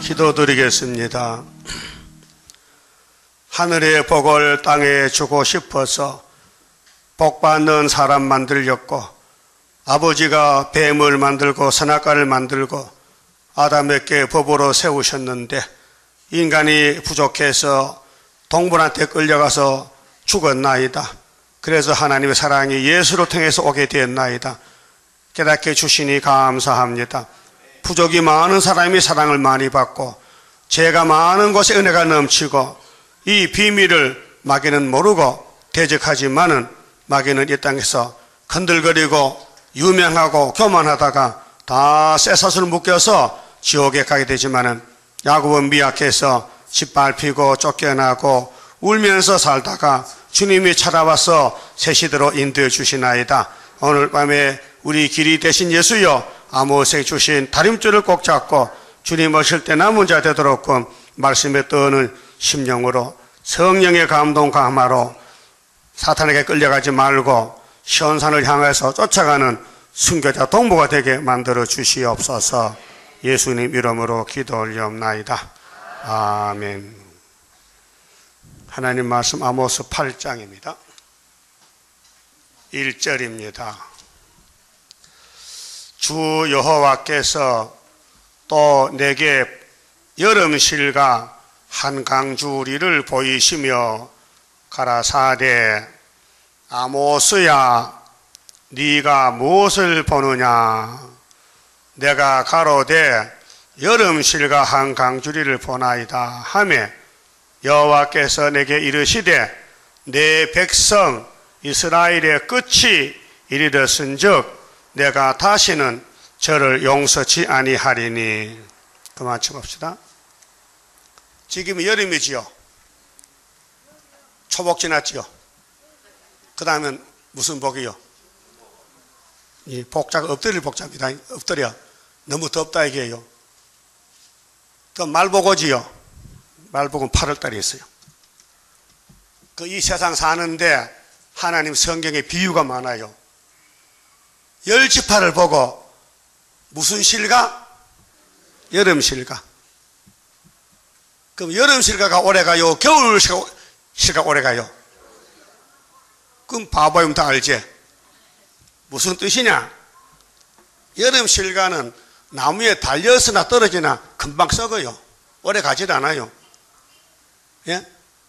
기도드리겠습니다. 하늘의 복을 땅에 주고 싶어서 복받는 사람 만들렸고, 아버지가 뱀을 만들고 선악과를 만들고 아담에게 법으로 세우셨는데 인간이 부족해서 동물한테 끌려가서 죽었나이다. 그래서 하나님의 사랑이 예수로 통해서 오게 되었나이다. 깨닫게 주시니 감사합니다. 부족이 많은 사람이 사랑을 많이 받고 죄가 많은 곳에 은혜가 넘치고 이 비밀을 마귀는 모르고 대적하지만은 마귀는 이 땅에서 건들거리고 유명하고 교만하다가 다 쇠사슬 묶여서 지옥에 가게 되지만은 야곱은 미약해서 짓밟히고 쫓겨나고 울면서 살다가 주님이 찾아와서 새 시대로 인도해 주시나이다. 오늘 밤에 우리 길이 되신 예수여, 아모스에 주신 다림줄을 꼭 잡고 주님 오실 때 남은 자 되도록 말씀에 떠오는 심령으로 성령의 감동 감화로 사탄에게 끌려가지 말고 시온산을 향해서 쫓아가는 순교자 동무가 되게 만들어 주시옵소서. 예수님 이름으로 기도 올리옵나이다. 아멘. 하나님 말씀 아모스 8장입니다. 1절입니다. 주 여호와께서 또 내게 여름실과 한강주리를 보이시며 가라사대, 아모스야 네가 무엇을 보느냐? 내가 가로되 여름실과 한강주리를 보나이다 하매 여호와께서 내게 이르시되 내 백성 이스라엘의 끝이 이르렀은즉 내가 다시는 저를 용서치 아니하리니. 그만 쳐봅시다. 지금 여름이지요. 초복 지났지요. 그 다음엔 무슨 복이요? 이 복자가 엎드릴 복자입니다. 엎드려. 너무 덥다 이게요. 또 말복오지요. 말복은 8월달에 있어요. 이 세상 사는데 하나님 성경에 비유가 많아요. 열지파를 보고 무슨 실가? 여름실가. 그럼 여름실가가 오래가요? 겨울실가 오래가요? 그럼 바보이면 다 알지? 무슨 뜻이냐? 여름실가는 나무에 달려서나 떨어지나 금방 썩어요. 오래 가지도 않아요. 예?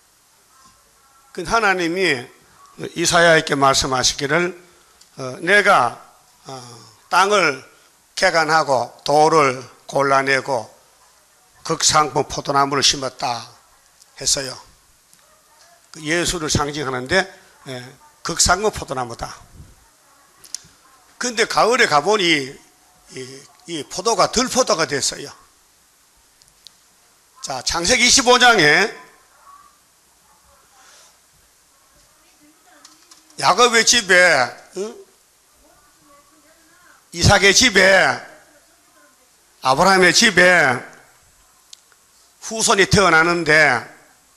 그 하나님이 이사야에게 말씀하시기를 내가 땅을 개간하고 돌을 골라내고 극상품 포도나무를 심었다 했어요. 예수를 상징하는데 극상품 포도나무다. 근데 가을에 가보니 이 포도가 들포도가 됐어요. 자, 창세기 25장에 야곱의 집에 이삭의 집에 아브라함의 집에 후손이 태어나는데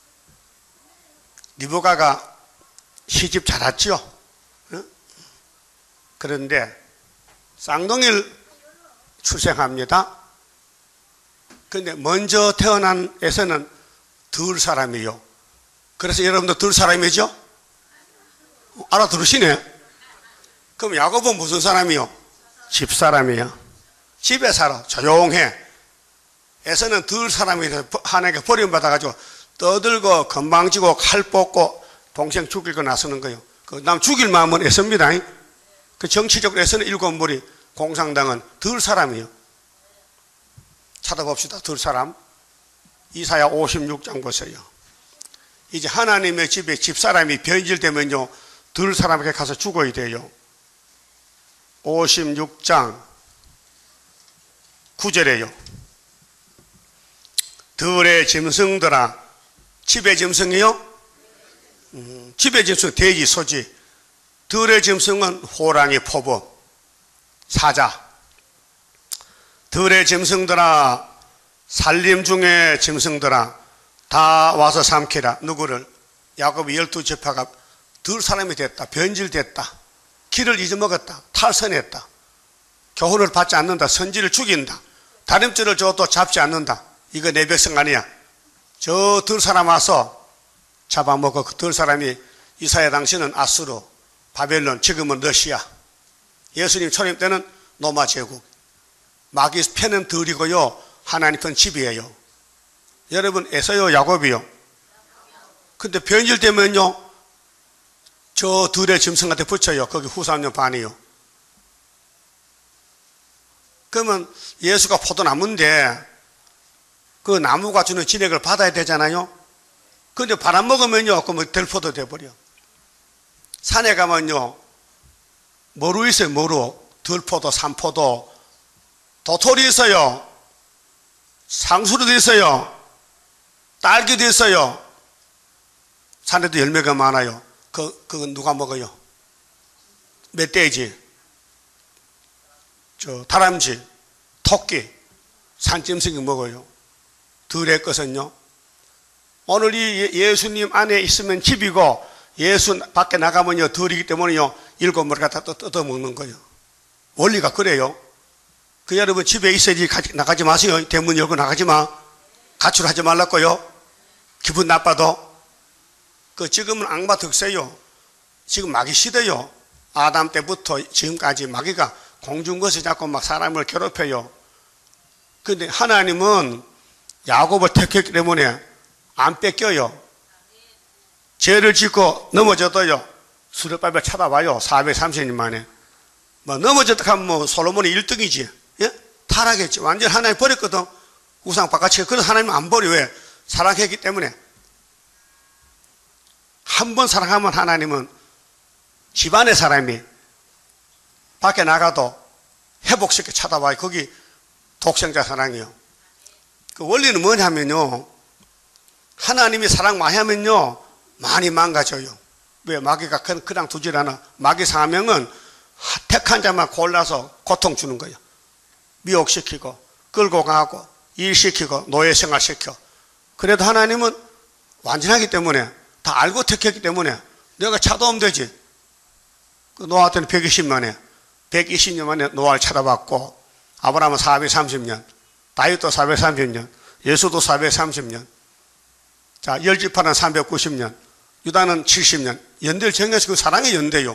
리브가가 시집 잘 왔죠. 그런데 쌍둥이를 출생합니다. 그런데 먼저 태어난 에서는 들 사람이요. 그래서 여러분도 들 사람이죠? 알아들으시네. 그럼 야곱은 무슨 사람이요? 집사람이요. 집에 살아. 조용해. 에서는 들 사람이 하나님께 버림받아가지고 떠들고 건방지고 칼 뽑고 동생 죽이고 나서는 거예요. 남 죽일 마음은 애씁니다. 그 정치적으로 에서는 일곱 무리, 공산당은 들 사람이요. 찾아봅시다. 들 사람. 이사야 56장 보세요. 이제 하나님의 집에 집사람이 변질되면요, 들 사람에게 가서 죽어야 돼요. 56장 9절에요. 들의 짐승들아. 집의 짐승이요? 집의 짐승 돼지, 소지. 들의 짐승은 호랑이, 포부, 사자. 들의 짐승들아, 살림 중에 짐승들아, 다 와서 삼키라. 누구를? 야곱이 12지파가 들 사람이 됐다. 변질됐다. 길을 잊어먹었다. 탈선했다. 교훈을 받지 않는다. 선지를 죽인다. 다림줄을 줘도 잡지 않는다. 이거 내 백성 아니야. 저 들 사람 와서 잡아먹어. 그 들 사람이 이사야 당시는 아수르, 바벨론, 지금은 러시아. 예수님 초림 때는 로마 제국. 마귀 편은 들이고요, 하나님 편 집이에요. 여러분, 에서요, 야곱이요? 근데 변질되면요, 저 들의 짐승한테 붙여요. 거기 후삼년 반이요. 그러면 예수가 포도나무인데 그 나무가 주는 진액을 받아야 되잖아요. 근데 바람 먹으면요, 그러면 들포도 돼버려. 산에 가면요, 뭐로 있어요, 뭐로? 들포도, 산포도, 도토리 있어요. 상수리도 있어요. 딸기도 있어요. 산에도 열매가 많아요. 그거 누가 먹어요? 멧돼지, 다람쥐, 토끼, 산짐승이 먹어요. 들의 것은요. 오늘 이 예수님 안에 있으면 집이고 예수 밖에 나가면요 들이기 때문에요 일곱 머리 갖다 뜯어먹는 거예요. 원리가 그래요. 그 여러분 집에 있어야지 나가지 마세요. 대문 열고 나가지 마. 가출하지 말라고요. 기분 나빠도. 지금은 악마 득세요. 지금 마귀 시대요. 아담 때부터 지금까지 마귀가 공중것을 잡고 막 사람을 괴롭혀요. 근데 하나님은 야곱을 택했기 때문에 안 뺏겨요. 죄를 짓고 넘어져도요, 수렵밥에 찾아와요. 430년 만에. 뭐 넘어졌다 하면 뭐 솔로몬이 1등이지. 예? 타락했지. 완전 하나님 버렸거든. 우상 바깥에. 그래서 하나님은 안 버려. 왜? 사랑했기 때문에. 한 번 사랑하면 하나님은 집안의 사람이 밖에 나가도 회복시켜 찾아와요. 거기 독생자 사랑이요. 그 원리는 뭐냐면요, 하나님이 사랑 많이 하면요 많이 망가져요. 왜? 마귀가 그냥 두질 않아. 마귀 사명은 택한 자만 골라서 고통 주는 거예요. 미혹시키고 끌고 가고 일시키고 노예생활시켜. 그래도 하나님은 완전하기 때문에 다 알고 택했기 때문에 내가 찾아오면 되지. 그 노아 때는 120만에 120년 만에 노아를 찾아봤고, 아브라함은 430년, 다윗도 430년, 예수도 430년. 자, 열지파는 390년, 유다는 70년. 연대를 정해서 그 사랑의 연대요.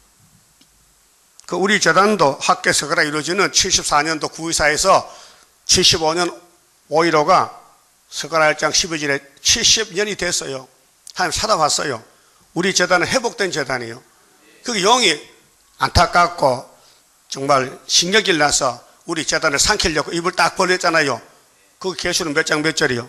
그 우리 재단도 학계 서거라 이루어지는 74년도 구의사에서 75년 5.15가 서거라 1장 12절에 70년이 됐어요. 하나님 찾아봤어요. 우리 재단은 회복된 재단이에요. 그게 영이 안타깝고 정말 신경질 나서 우리 재단을 삼키려고 입을 딱 벌렸잖아요. 그 계시는 몇 장 몇 절이요?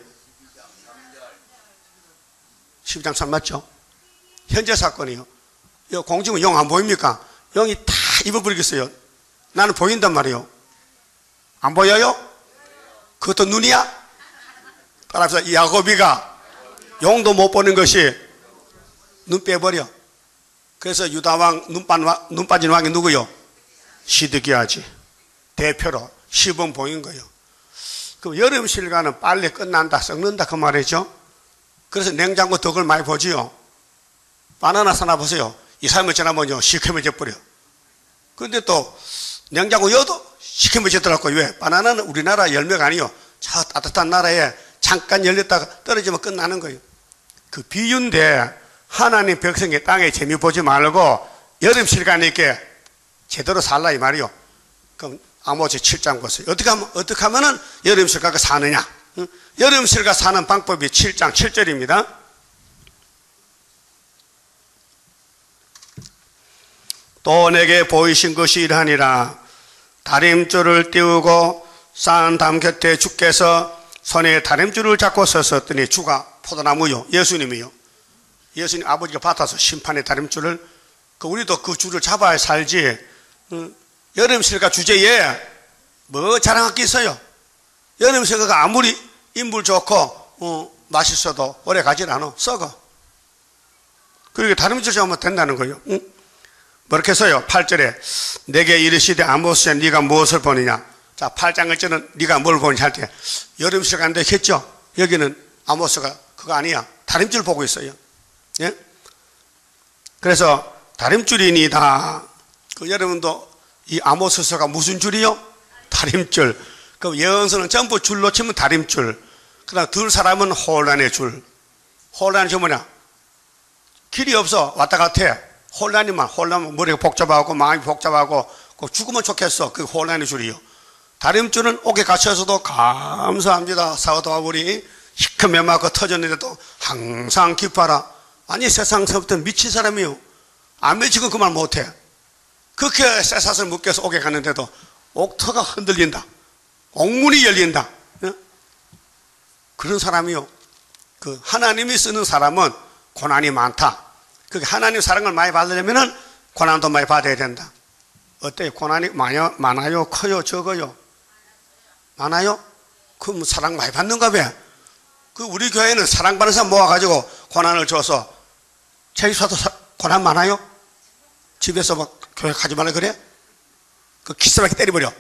12장 3 맞죠? 현재 사건이요. 공중은 영 안 보입니까? 영이 다 입어버리겠어요. 나는 보인단 말이에요. 안 보여요? 그것도 눈이야? 따라서 야곱이가 용도 못 보는 것이 눈 빼버려. 그래서 유다왕 눈 빠진 왕이 누구요? 시드기야지. 대표로 시범 보인 거예요. 그럼 여름 실과는 빨리 끝난다, 썩는다 그 말이죠. 그래서 냉장고 덕을 많이 보지요. 바나나 사나 보세요. 2, 3일 지나면요 시커매져 버려. 그런데 또 냉장고 여도 시커매지더라고요. 왜? 바나나는 우리나라 열매가 아니요, 저 따뜻한 나라에 잠깐 열렸다가 떨어지면 끝나는 거예요. 그 비유인데 하나님 백성의 땅에 재미 보지 말고 여름 실간 있게 제대로 살라 이 말이요. 그럼 아모스 7장 보세요. 어떻게 하면은 여름 실가가 사느냐? 여름 실가 사는 방법이 7장 7절입니다. 또 내게 보이신 것이 이러하니라. 다림줄을 띄우고 쌓은 담 곁에 주께서 손에 다림줄을 잡고 섰더니, 주가 포도나무요, 예수님이요. 예수님 아버지가 받아서 심판의 다림줄을, 우리도 그 줄을 잡아야 살지. 여름 실가 주제에 뭐 자랑할 게 있어요? 여름 실가가 아무리 인물 좋고 맛있어도 오래 가질 않아. 썩어. 그러니까 다림줄 잡으면 된다는 거예요. 뭐렇게 해서요? 8절에 내게 이르시되 아모스야 네가 무엇을 보느냐. 자, 8장을 저는 네가 뭘 보느냐 할 때 여름 실가 안 되겠죠? 여기는 아모스가 그거 아니야. 다림줄 보고 있어요. 예? 그래서 다림줄이니다. 여러분도 이 아모스서가 무슨 줄이요? 다림줄. 그 예언서는 전부 줄로 치면 다림줄. 그다음 들 사람은 혼란의 줄. 혼란이 뭐냐? 길이 없어. 왔다 갔아. 혼란, 머리가 복잡하고 마음이 복잡하고 죽으면 좋겠어. 그 혼란의 줄이요. 다른 줄은 옥에 갇혀서도 감사합니다. 사도바울이 시커매 맞고 터졌는데도 항상 기뻐하라. 아니 세상서부터 미친 사람이요. 안 미치고 그 말 못해. 그렇게 쇠사슬 묶여서 옥에 갔는데도 옥터가 흔들린다. 옥문이 열린다. 그런 사람이요. 그 하나님이 쓰는 사람은 고난이 많다. 그 하나님 사랑을 많이 받으려면은 고난도 많이 받아야 된다. 어때요? 고난이 많아요? 커요? 적어요? 많아요? 그럼 사랑 많이 받는가 봐. 그 우리 교회는 사랑받는 사람 모아가지고 고난을 줘서 최기사도 고난 많아요? 집에서 막 교회 가지 말라 그래? 그 기스밖에 때려버려.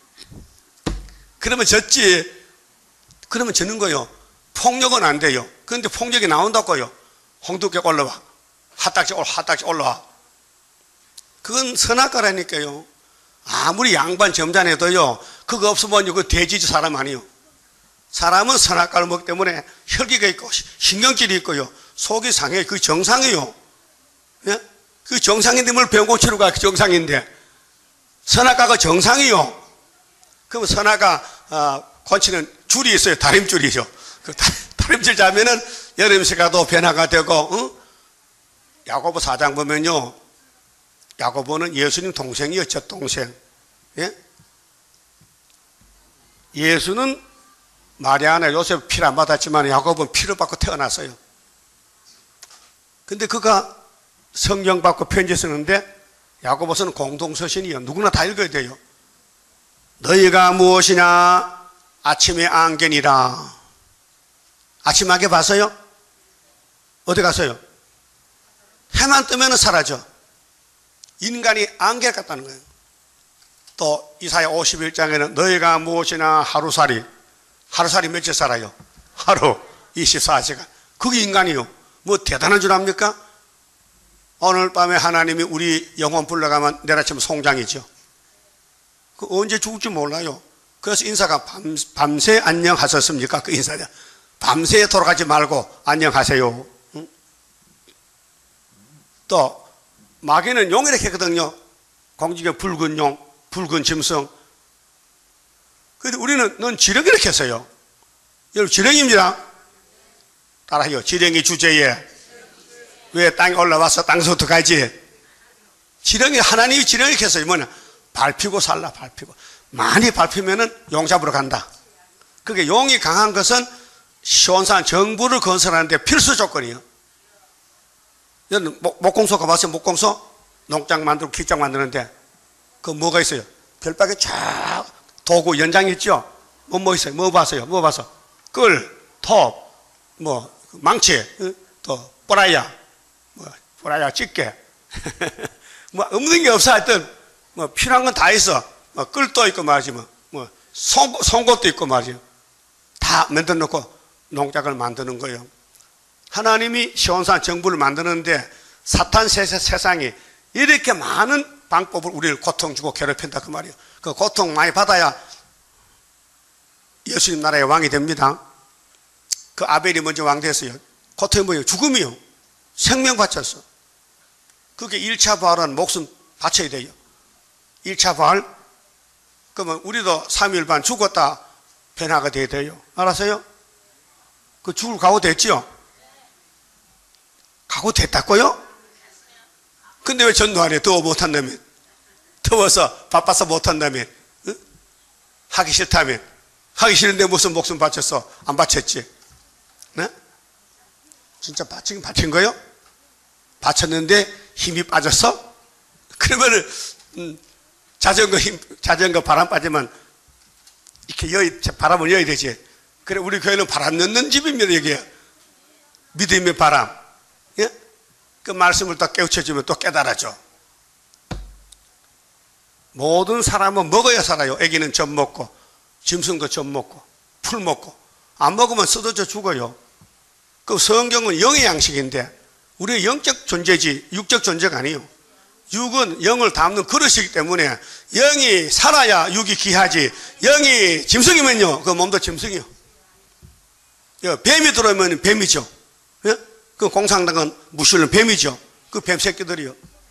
그러면 졌지. 그러면 졌는 거요. 폭력은 안 돼요. 그런데 폭력이 나온다고요. 홍두깨 올라와. 핫딱지 올라와. 그건 선악과라니까요. 아무리 양반 점잖해도요. 그거 없으면 그 돼지지 사람 아니요. 사람은 선악과를 먹기 때문에 혈기가 있고 신경질이 있고요. 속이 상해. 그 정상이요. 예? 그 정상인데 뭘 병 고치러 가. 그 정상인데. 선악과가 정상이요. 그럼 선악과 고치는 줄이 있어요. 다림줄이죠. 그 다림줄 자면은 여름새가도 변화가 되고, 야고보 4장 보면요. 야고보는 예수님 동생이요. 첫 동생. 예? 예수는 마리아나 요셉 피를 안 받았지만 야고보는 피를 받고 태어났어요. 근데 그가 성경 받고 편지 쓰는데 야고보서는 공동서신이요. 누구나 다 읽어야 돼요. 너희가 무엇이냐? 아침의 안개니라. 아침 안개 봤어요? 어디 갔어요? 해만 뜨면 사라져. 인간이 안개 같다는 거예요. 또 이사야 51장에는 너희가 무엇이나 하루살이 며칠 살아요? 하루 24시간. 그게 인간이요. 뭐 대단한 줄 압니까? 오늘 밤에 하나님이 우리 영혼 불러가면 내일 아침 송장이죠. 그 언제 죽을지 몰라요. 그래서 인사가 밤새 안녕하셨습니까? 그 인사냐. 밤새 돌아가지 말고 안녕하세요. 응? 또 마귀는 용 이렇게 했거든요. 공중에 붉은 용, 붉은 짐승. 그런데 우리는 넌 지렁이 이렇게 했어요. 여러분 지렁이입니다. 따라해요. 지렁이 주제에 왜 땅에 올라와서 땅에서부터 가지? 지렁이, 하나님이 지렁이 이렇게 했어요. 뭐냐? 밟히고 살라, 밟히고. 많이 밟히면은 용 잡으러 간다. 그게 용이 강한 것은 시온산 정부를 건설하는데 필수 조건이에요. 여러분 목공소 가봤어요? 목공소? 농장 만들고 기장 만드는데 그 뭐가 있어요? 별박에 쫙 도구 연장이 있죠? 뭐 있어요? 뭐 봤어요? 뭐 봤어? 끌, 톱, 망치, 또 보라야, 보라야 집게. 없는 게 없어. 하여튼 필요한 건 다 있어. 끌도 있고 말이지. 송곳도 있고 말이죠. 다 만들어 놓고 농작을 만드는 거예요. 하나님이 시온산 정부를 만드는데 사탄 세상이 이렇게 많은 방법을 우리를 고통 주고 괴롭힌다 그 말이에요. 그 고통 많이 받아야 예수님 나라의 왕이 됩니다. 그 아벨이 먼저 왕 됐어요. 고통이 뭐예요? 죽음이요. 생명 바쳤어. 그게 1차 부활은 목숨 바쳐야 돼요. 1차 부활. 그러면 우리도 3일 반 죽었다 변화가 돼야 돼요. 알았어요? 그 죽을 각오 됐죠? 각오 됐다고요? 근데 왜 전도 안 해? 더워 못한다며. 더워서 바빠서 못한다며. 응? 하기 싫다며. 하기 싫은데 무슨 목숨 바쳤어? 안 바쳤지? 네? 진짜 바친 거요? 바쳤는데 힘이 빠졌어? 그러면은 자전거 바람 빠지면 이렇게 바람을 여야 되지. 그래 우리 교회는 바람 넣는 집입니다. 이게 믿음의 바람. 예? 그 말씀을 또 깨우쳐주면 또 깨달아져. 모든 사람은 먹어야 살아요. 애기는 젖 먹고 짐승도 젖 먹고 풀 먹고 안 먹으면 쓰러져 죽어요. 그 성경은 영의 양식인데 우리의 영적 존재지 육적 존재가 아니에요. 육은 영을 담는 그릇이기 때문에 영이 살아야 육이 귀하지. 영이 짐승이면요 그 몸도 짐승이요. 뱀이 들어오면 뱀이죠. 예? 그 공산당은 무시는 뱀이죠. 그 뱀 새끼들이요.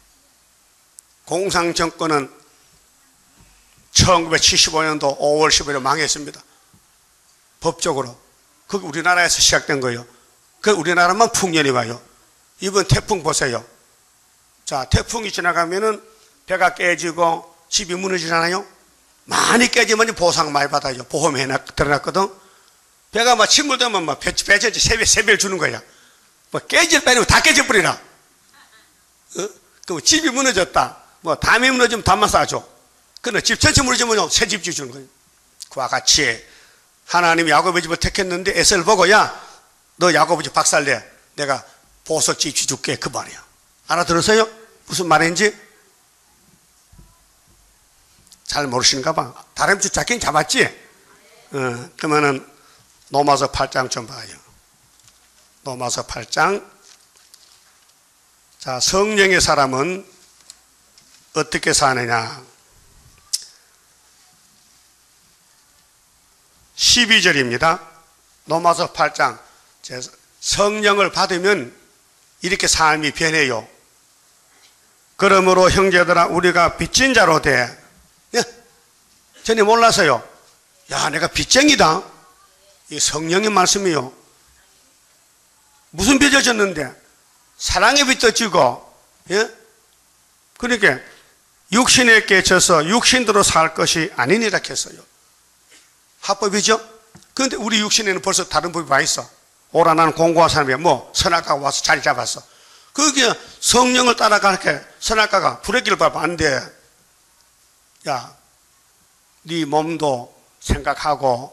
공산정권은 1975년도 5월 10일에 망했습니다. 법적으로. 그게 우리나라에서 시작된 거예요. 그 우리나라만 풍년이 와요. 이번 태풍 보세요. 자, 태풍이 지나가면은 배가 깨지고 집이 무너지잖아요. 많이 깨지면 보상 많이 받아요. 보험에 들어놨거든. 배가 막 침몰되면 막 배전지 세배를 주는 거야. 뭐 깨질 바에는 다 깨져버리라. 그 집이 무너졌다. 뭐 담이 무너지면 담만 싸줘. 근데 집 전체 무너지면 새 집 주는 거예요. 그와 같이 하나님이 야곱의 집을 택했는데 에서를 보고 야, 너 야곱의 집 박살내. 내가 보석집 줄게. 그 말이야. 알아들었어요? 무슨 말인지? 잘 모르시는가 봐. 다른 집 잡긴 잡았지? 그러면은 로마서 8장 좀 봐요. 로마서 8장. 자, 성령의 사람은 어떻게 사느냐? 12절입니다. 로마서 8장. 성령을 받으면 이렇게 삶이 변해요. 그러므로 형제들아 우리가 빚진 자로 돼. 예? 전에 몰라서요. 야, 내가 빚쟁이다. 이 성령의 말씀이요. 무슨 빚을 졌는데? 사랑의 빚도 지고, 예? 그러니까 육신에 깨쳐서 육신대로 살 것이 아니니라 했어요. 합법이죠? 그런데 우리 육신에는 벌써 다른 법이 와 있어. 오라 나는 공고한 사람이야. 뭐 선악과가 와서 자리 잡았어. 그게 성령을 따라가게 선악과가 브레이크를 밟으면 안 돼. 야, 네 몸도 생각하고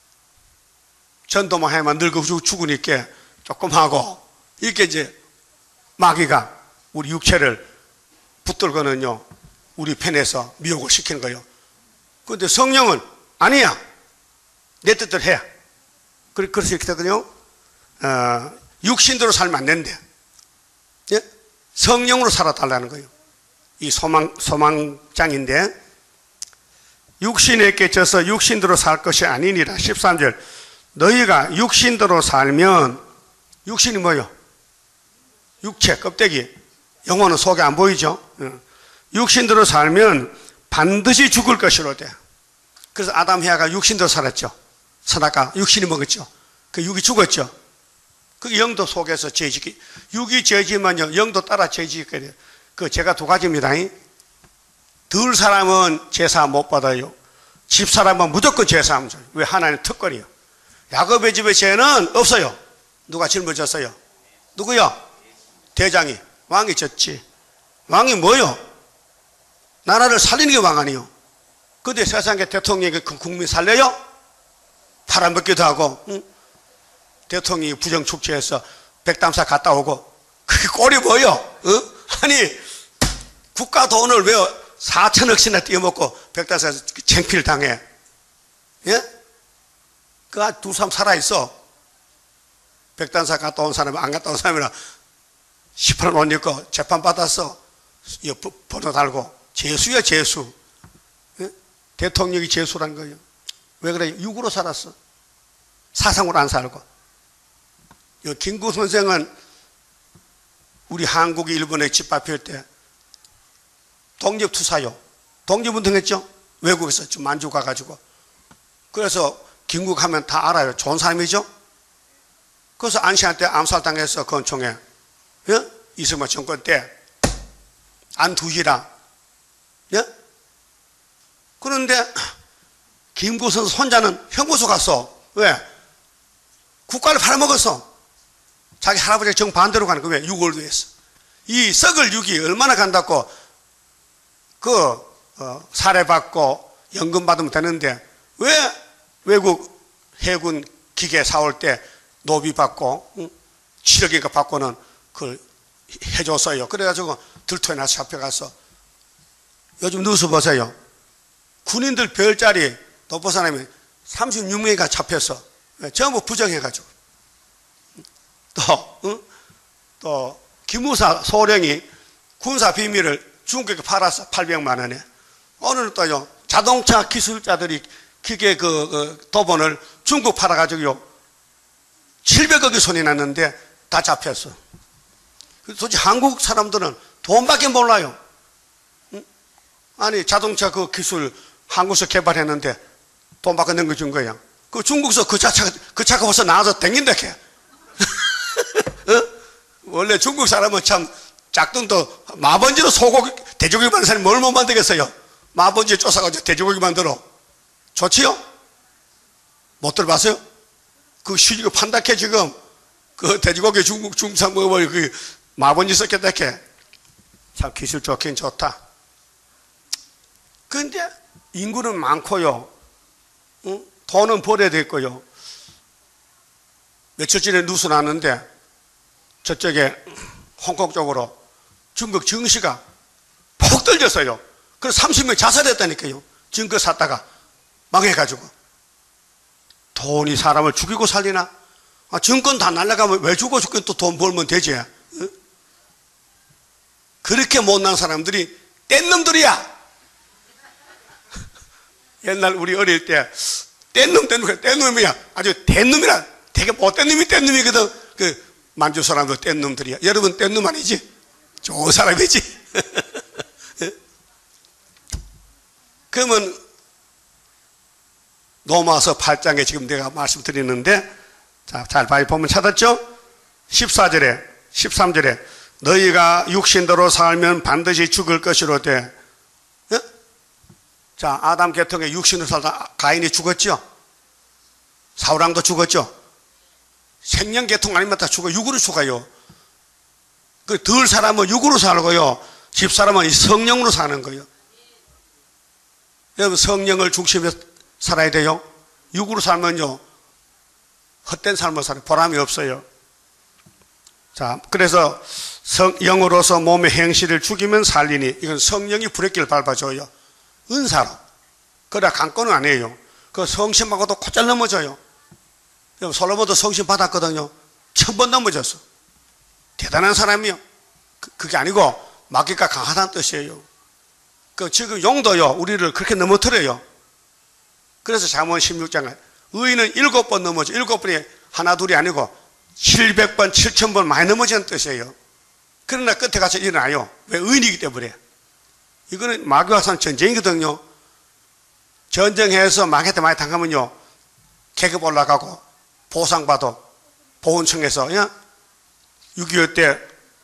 전도만 하면 늙어 죽으니까 조금 하고 이렇게 이제 마귀가 우리 육체를 붙들고는요 우리 편에서 미혹을 시키는 거예요. 그런데 성령은 아니야. 내 뜻대로 해. 그래서 이렇게 되거든요. 육신대로 살면 안 된대. 예? 성령으로 살아달라는 거예요. 이 소망장인데 육신에 깨쳐서 육신대로 살 것이 아니니라. 13절. 너희가 육신대로 살면 육신이 뭐요? 육체, 껍데기. 영혼은 속에 안 보이죠? 육신대로 살면 반드시 죽을 것이로되. 그래서 아담 해아가 육신대로 살았죠. 선악과 육신이 먹었죠. 그 육이 죽었죠. 그 영도 속에서 죄짓기. 육이 죄지면요 영도 따라 죄짓게 돼요. 그 죄가 두 가지입니다. 들 사람은 제사 못 받아요. 집 사람은 무조건 제사하면 줘요. 왜? 하나님 특권이요. 야곱의 집에 죄는 없어요. 누가 짊어졌어요? 누구요? 대장이. 왕이 졌지. 왕이 뭐요? 나라를 살리는 게 왕 아니요. 근데 세상에 대통령이 그 국민 살려요? 팔아먹기도 하고, 응? 대통령이 부정축제해서 백담사 갔다 오고, 그게 꼴이 뭐요? 응? 아니, 국가 돈을 왜 4천억씩이나 띄어먹고 백담사에서 창피를 당해? 예? 그 두 사람 살아있어. 백단사 갔다 온 사람이 안 갔다 온 사람이라 18원 못 입고 재판 받았어. 번호 달고. 재수야, 재수. 예? 대통령이 재수란 거예요. 왜 그래? 육으로 살았어. 사상으로 안 살고. 김구 선생은 우리 한국이 일본에 집합할 때 독립투사요. 독립운동했죠? 외국에서 좀 만주 가가지고. 그래서 김국하면 다 알아요. 좋은 사람이죠? 그래서 안시한테 암살당해서 건총에, 예? 이승만 정권 때, 안두희라, 예? 그런데, 김구선 손자는 형무소 갔어. 왜? 국가를 팔아먹었어. 자기 할아버지가 정반대로 가는 거야. 왜? 육을 위해서. 이 썩을 육이 얼마나 간다고, 살해받고 연금 받으면 되는데, 왜 외국 해군 기계 사올 때 노비 받고, 7억인가 받고는 그걸 해줬어요. 그래가지고 들토에 나서 잡혀가서. 요즘 뉴스 보세요. 군인들 별자리 높은 사람이 36명이가 잡혔어. 전부 부정해가지고. 또, 기무사 소령이 군사 비밀을 중국에 팔았어. 800만 원에. 오늘 또요, 자동차 기술자들이 기계 도번을 중국 팔아가지고요, 700억이 손이 났는데 다 잡혔어. 도대체 한국 사람들은 돈밖에 몰라요. 아니, 자동차 그 기술 한국에서 개발했는데 돈밖에 넘겨준 거야. 그 중국에서 그 차가 벌써 나와서 댕긴다, 걔. 원래 중국 사람은 참 짝퉁도 마번지로 소고기, 돼지고기 만드는 사람이 뭘 못 만들겠어요? 마번지 쫓아가지고 돼지고기 만들어. 좋지요? 못 들어봤어요? 그 시지가 판다케 지금 그 돼지고기 중국산 먹어버려. 그 마번지 썼겠다, 걔. 참 기술 좋긴 좋다. 근데 인구는 많고요. 응? 돈은 벌어야 되고요. 며칠 전에 뉴스 나왔는데 저쪽에 홍콩 쪽으로 중국 증시가 폭 떨렸어요. 그래서 30명 자살했다니까요. 증거 샀다가 망해가지고. 돈이 사람을 죽이고 살리나? 아, 증권 다 날라가면 왜 죽어 죽긴 또 돈 벌면 되지. 응? 그렇게 못난 사람들이 뗀 놈들이야. 옛날 우리 어릴 때 뗀 놈이야. 아주 뗀 놈이라. 되게 못된 놈이 뗀 놈이거든. 그 만주 사람도 뗀 놈들이야. 여러분 뗀 놈 아니지? 좋은 사람이지. 그러면 로마서 8장에 지금 내가 말씀드리는데, 자, 잘 보면 찾았죠? 14절에 13절에 너희가 육신대로 살면 반드시 죽을 것이로되. 자, 아담 계통에 육신으로 살다 가인이 죽었죠? 사울왕도 죽었죠? 생명 계통 아니면 다 죽어. 육으로 죽어요. 그 덜 사람은 육으로 살고요. 집 사람은 성령으로 사는 거예요. 여러분, 성령을 중심에 살아야 돼요. 육으로 살면요, 헛된 삶을 살아요. 보람이 없어요. 자, 그래서 영으로서 몸의 행실을 죽이면 살리니, 이건 성령이 브레이크를 밟아줘요. 은사로. 그래, 강권은 아니에요. 그 성심하고도 곧잘 넘어져요. 솔로몬도 성심 받았거든요. 1000번 넘어졌어. 대단한 사람이요. 그게 아니고 마귀가 강하다는 뜻이에요. 그 지금 용도요, 우리를 그렇게 넘어뜨려요. 그래서 잠언 16장에 의인은 7번 넘어져. 7번이 하나 둘이 아니고 700번 7000번 많이 넘어지는 뜻이에요. 그러나 끝에 가서 일어나요. 왜? 의인이기 때문에. 이거는 마귀와 산 전쟁이거든요. 전쟁해서 마귀한테 많이 당하면요, 계급 올라가고 보상받아. 보훈청에서 6.25 때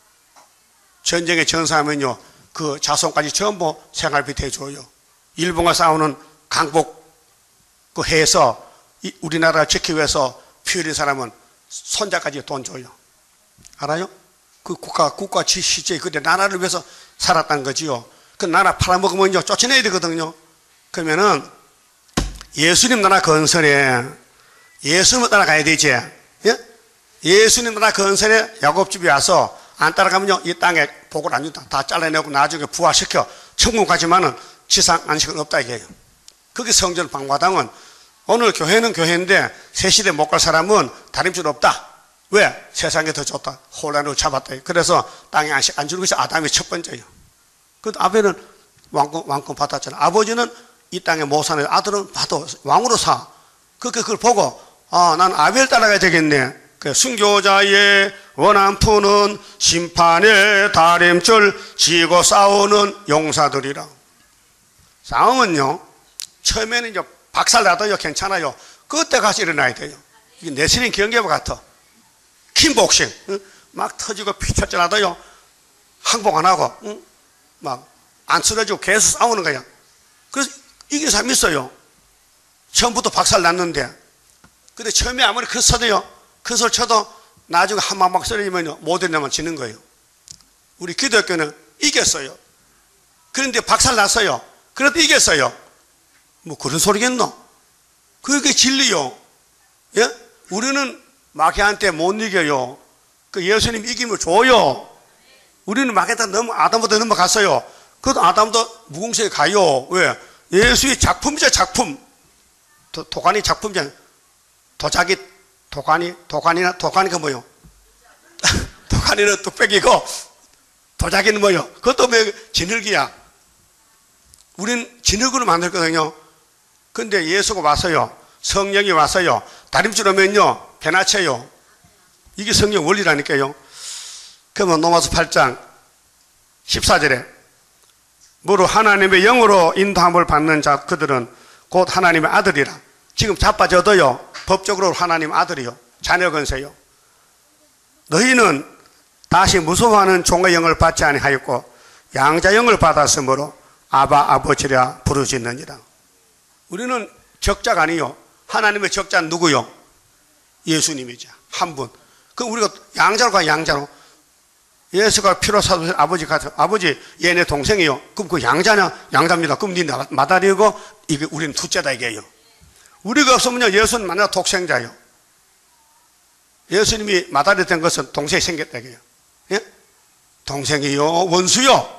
전쟁에 전사하면요, 그 자손까지 전부 생활비 대줘요. 일본과 싸우는 강복 그 해에서 우리나라를 지키기 위해서 피 흘린 사람은 손자까지 돈 줘요. 알아요? 그 국가 시제 그때 나라를 위해서 살았다는 거지요. 그 나라 팔아먹으면요, 쫓아내야 되거든요. 그러면은 예수님 나라 건설에 예수님 따라가야 되지. 예? 예수님 나라 건설에 야곱집이 와서 안 따라가면요, 이 땅에 복을 안 준다. 다 잘라내고 나중에 부활시켜 천국 가지만은 지상 안식은 없다 이게요. 그게 성전 방과당은. 오늘 교회는 교회인데 새 시대 못 갈 사람은 다림질 없다. 왜? 세상에 더 좋다. 혼란으로 잡았다. 그래서 땅에 안식 안 주는 것이 아담이 첫 번째예요. 그 아벨은 왕권 받았잖아. 아버지는 이 땅에 못 사는 아들은 봐도 왕으로 사. 그걸 보고, 아, 난 아벨 따라가야 되겠네. 그 순교자의 원한푸는 심판의 다림줄 지고 싸우는 용사들이라. 싸움은요, 처음에는 이제 박살 나도요, 괜찮아요. 그때 가서 일어나야 돼요. 이게 레슬링 경기와 같아. 킹복싱. 응? 막 터지고 피철철 나도요, 항복 안 하고, 응? 막 안 쓰러지고 계속 싸우는 거야. 그래서 이긴 사람이 있어요. 처음부터 박살 났는데. 근데 처음에 아무리 큰 서도요, 큰 소리 쳐도 나중에 한 방 막 쓰러지면 못 일어나면 지는 거예요. 우리 기독교는 이겼어요. 그런데 박살 났어요. 그래도 이겼어요. 뭐 그런 소리겠노? 그게 진리요. 예? 우리는 마귀한테 못 이겨요. 그 예수님 이기면 줘요. 우리는 마귀한테 아담보다 넘어갔어요. 그래도 아담도 무공세에 가요. 왜? 예수의 작품이죠, 작품. 도가니 작품이잖아요. 도가니가 뭐요? 도가니는 뚝배기고, 도자기는 뭐요? 그것도 뭐 진흙이야. 우린 진흙으로 만들거든요. 근데 예수가 왔어요. 성령이 왔어요. 다림질 오면요, 배나쳐요. 이게 성경 원리라니까요. 그러면 로마서 8장 14절에 무릇 하나님의 영으로 인도함을 받는 자 그들은 곧 하나님의 아들이라. 지금 자빠져도요 법적으로 하나님 아들이요 자녀 건세요. 너희는 다시 무서워하는 종의 영을 받지 아니하였고 양자 영을 받았으므로 아바 아버지라 부르짖느니라. 우리는 적자가 아니요 하나님의 적자는 누구요? 예수님이죠. 한 분. 그럼 우리가 양자로 가 양자로. 예수가 피로 사도 아버지 같아. 아버지 얘네 동생이요. 그럼 그 양자냐? 양자입니다. 그럼 네 마다리고 이게 우리는 둘째다 이게요. 우리가 없으면요 예수는 만약 독생자요. 예수님이 마다리 된 것은 동생이 생겼다 이게요. 예? 동생이요 원수요?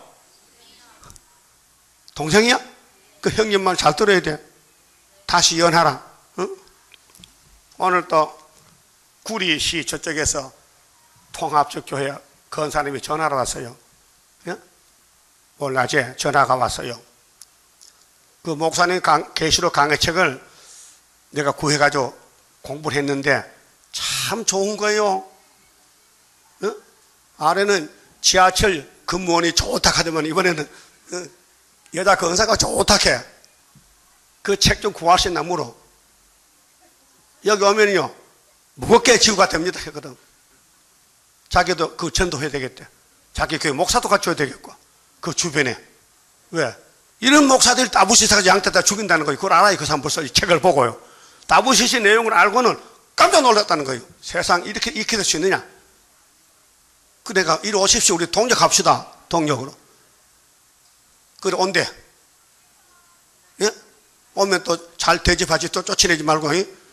동생이야? 그 형님 말 잘 들어야 돼. 다시 연하라. 응? 오늘 또 구리시 저쪽에서 통합적 교회 건사님이 전화가 왔어요. 예? 오늘 낮에 전화가 왔어요. 그 목사님 계시록 강의책을 내가 구해가지고 공부를 했는데 참 좋은 거예요. 예? 아래는 지하철 근무원이 좋다 하더만 이번에는 여자 건사가 좋다 해. 그 책 좀 구할 수 있나 물어. 여기 오면요 무겁게 지구가 됩니다 하거든. 자기도 그 전도해야 되겠대. 자기 교회 목사도 갖춰야 되겠고 그 주변에. 왜? 이런 목사들이 따부시사가 양떼다 죽인다는 거예요. 그걸 알아요. 그 사람 벌써 이 책을 보고요. 따부시시 내용을 알고는 깜짝 놀랐다는 거예요. 세상 이렇게 될 수 있느냐. 그 내가 이리 오십시오. 우리 동력 갑시다. 동력으로. 그래 온대. 예? 오면 또 잘 대접하지 또 쫓아내지 말고.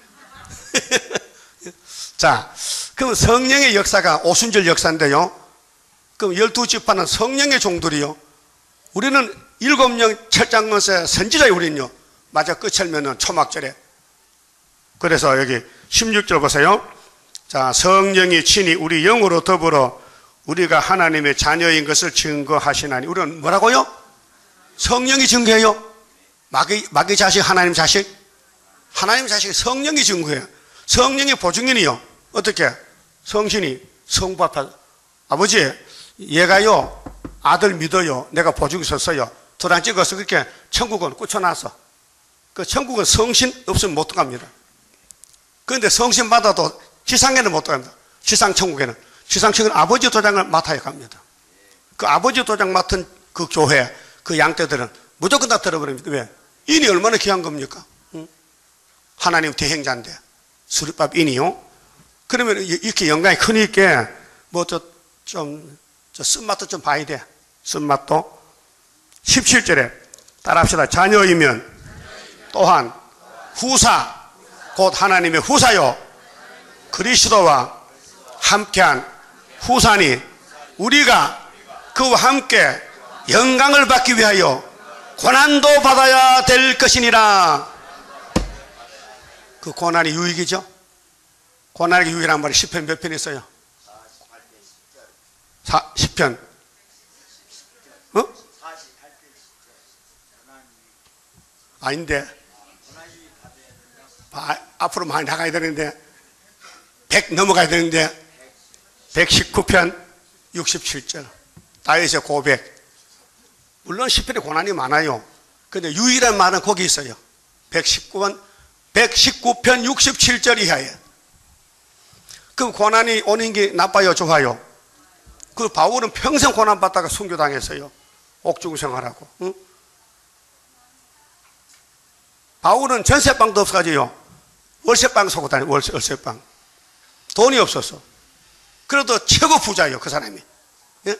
자, 그럼 성령의 역사가 오순절 역사인데요. 그럼 12지파는 성령의 종들이요. 우리는 7명 철장건세 선지자의 우리는요. 맞아 끝을면은 초막절에. 그래서 여기 16절 보세요. 자, 성령이 친히 우리 영으로 더불어 우리가 하나님의 자녀인 것을 증거하시나니. 우리는 뭐라고요? 성령이 증거해요. 마귀 자식, 하나님 자식? 하나님 자식 성령이 증거해요. 성령의 보증인이요. 어떻게? 성신이 성부 앞에 아버지 얘가요 아들 믿어요. 내가 보증 썼어요. 도장 찍어서 그렇게 천국은 꽂혀놨어. 그 천국은 성신 없으면 못 들어갑니다. 그런데 성신 받아도 지상에는 못 들어갑니다. 지상 천국에는. 지상 천국은 아버지 도장을 맡아야 갑니다. 그 아버지 도장 맡은 그 교회 그 양떼들은 무조건 다 들어버립니다. 왜? 인이 얼마나 귀한 겁니까? 응? 하나님 대행자인데 수리밥 인이요. 그러면 이렇게 영광이 크니까 뭐 저 쓴맛도 좀 봐야 돼. 쓴맛도. 17절에 따라합시다. 자녀이면 또한 후사 곧 하나님의 후사요 그리스도와 함께한 후사니 우리가 그와 함께 영광을 받기 위하여 고난도 받아야 될 것이니라. 그 고난이 유익이죠. 고난의 유익이란 말이 10편 몇 편 있어요? 10편. 어? 아닌데. 앞으로 많이 나가야 되는데 100 넘어가야 되는데 119편 67절 다윗의 고백. 물론 10편에 고난이 많아요. 근데 유일한 말은 거기 있어요. 119편 67절 이하에. 그럼 고난이 오는 게 나빠요 좋아요? 그 바울은 평생 고난받다가 순교당했어요. 옥중 생활하고. 응? 바울은 전세방도 없어가지고요 월세방 사고 다녀요. 월세방. 돈이 없었어. 그래도 최고 부자예요 그 사람이. 예?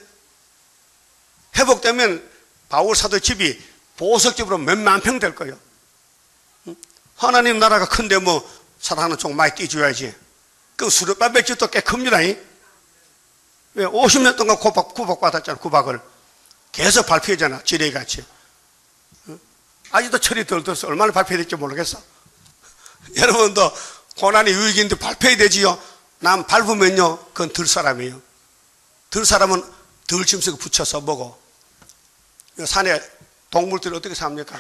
회복되면 바울 사도 집이 보석집으로 몇만 평 될 거예요. 응? 하나님 나라가 큰데 뭐 사랑하는 쪽 많이 띄줘야지. 그 수렵밥의 집도 꽤 큽니다. 왜? 50년 동안 구박받았잖아. 구박을 계속 발표했잖아. 지뢰같이. 응? 아직도 철이 덜 들어서 얼마나 발표될지 모르겠어. 여러분도 고난이 유익인데 발표해야 되지요. 남 밟으면요 그건 들 사람이에요. 들 사람은 들 짐승을 붙여서 먹어. 산에 동물들이 어떻게 삽니까?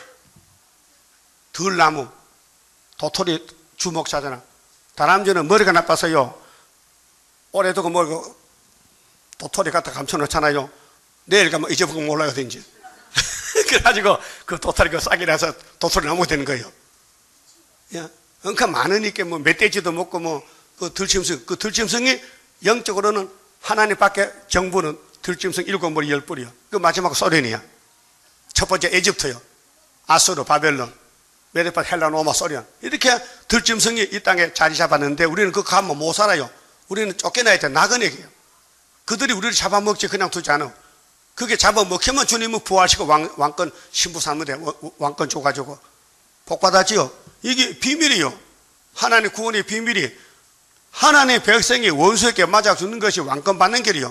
들나무 도토리 주먹 사잖아. 다람쥐는 머리가 나빠서요 올해도 도토리 갖다 감춰놓잖아요. 내일 가면 잊어버리고 몰라요, 든지. 그래가지고 그 도토리 그 싹이 나서 도토리 나무가 되는 거예요. 야, 그러니까 많으니까 뭐 멧돼지도 먹고 그 들짐승이 영적으로는 하나님 밖에 정부는 들짐승 7머리 10뿌리요. 그 마지막 소련이야. 첫 번째 에집트요. 아수르, 바벨론, 메데파, 헬라, 로마, 소련. 이렇게 들짐승이 이 땅에 자리 잡았는데 우리는 그거 가면 못 살아요. 우리는 쫓겨나야 돼. 나그네게요. 그들이 우리를 잡아먹지 그냥 두지 않아. 그게 잡아먹히면 주님은 부활시고 왕권 신부 삼으면 돼. 왕권 줘가지고 복받았지요. 이게 비밀이요. 하나님 구원의 비밀이 하나님의 백성이 원수에게 맞아 죽는 것이 왕권 받는 길이요.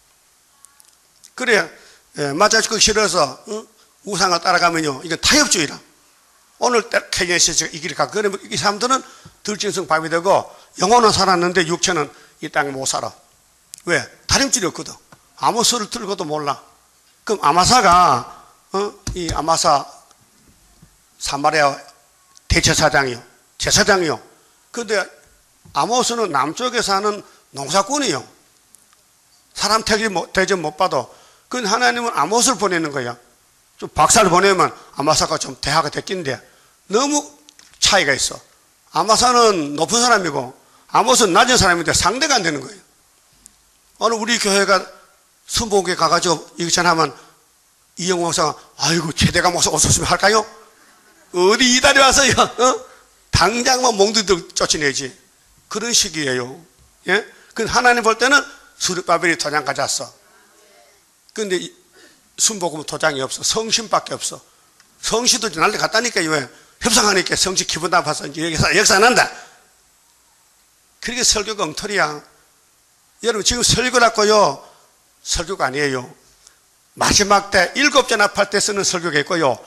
그래 맞아 죽기 싫어서 우상을 따라가면요, 이건 타협주의라. 오늘 케냐시에서 이 길을 가. 그러면 이 사람들은 들짐승 밥이 되고 영혼은 살았는데 육체는 이 땅에 못 살아. 왜? 다림질이 없거든. 아무 소리를 들고도 몰라. 그럼 아마사가 이 아마사 사마리아 대제사장이요, 제사장이요. 근데 아모스는 남쪽에 사는 농사꾼이요. 사람 대접 못 받아. 그건 하나님은 아모스를 보내는 거야. 좀 박사를 보내면 아마사가 좀 대화가 됐긴데 너무 차이가 있어. 아마사는 높은 사람이고 아모스는 낮은 사람인데 상대가 안 되는 거예요. 오늘 우리 교회가 순복에 가가지고 이거 전하면 이영호 목사가 아이고 최대가 목사 없었으면 할까요? 어디 이달에 와서요? 당장만 몽둥이들 쫓아내지. 그런 식이에요. 예? 그 하나님 볼 때는 수르바벨이 도장 가졌어. 근데 순복음은 도장이 없어. 성신밖에 없어. 성신도 난리 갔다니까요. 왜? 협상하니까 성신 기분 나빠서 이제 역사 난다. 그렇게 설교가 엉터리야. 여러분 지금 설교라고요, 설교가 아니에요. 마지막 때 7째 납할 때 쓰는 설교가 있고요,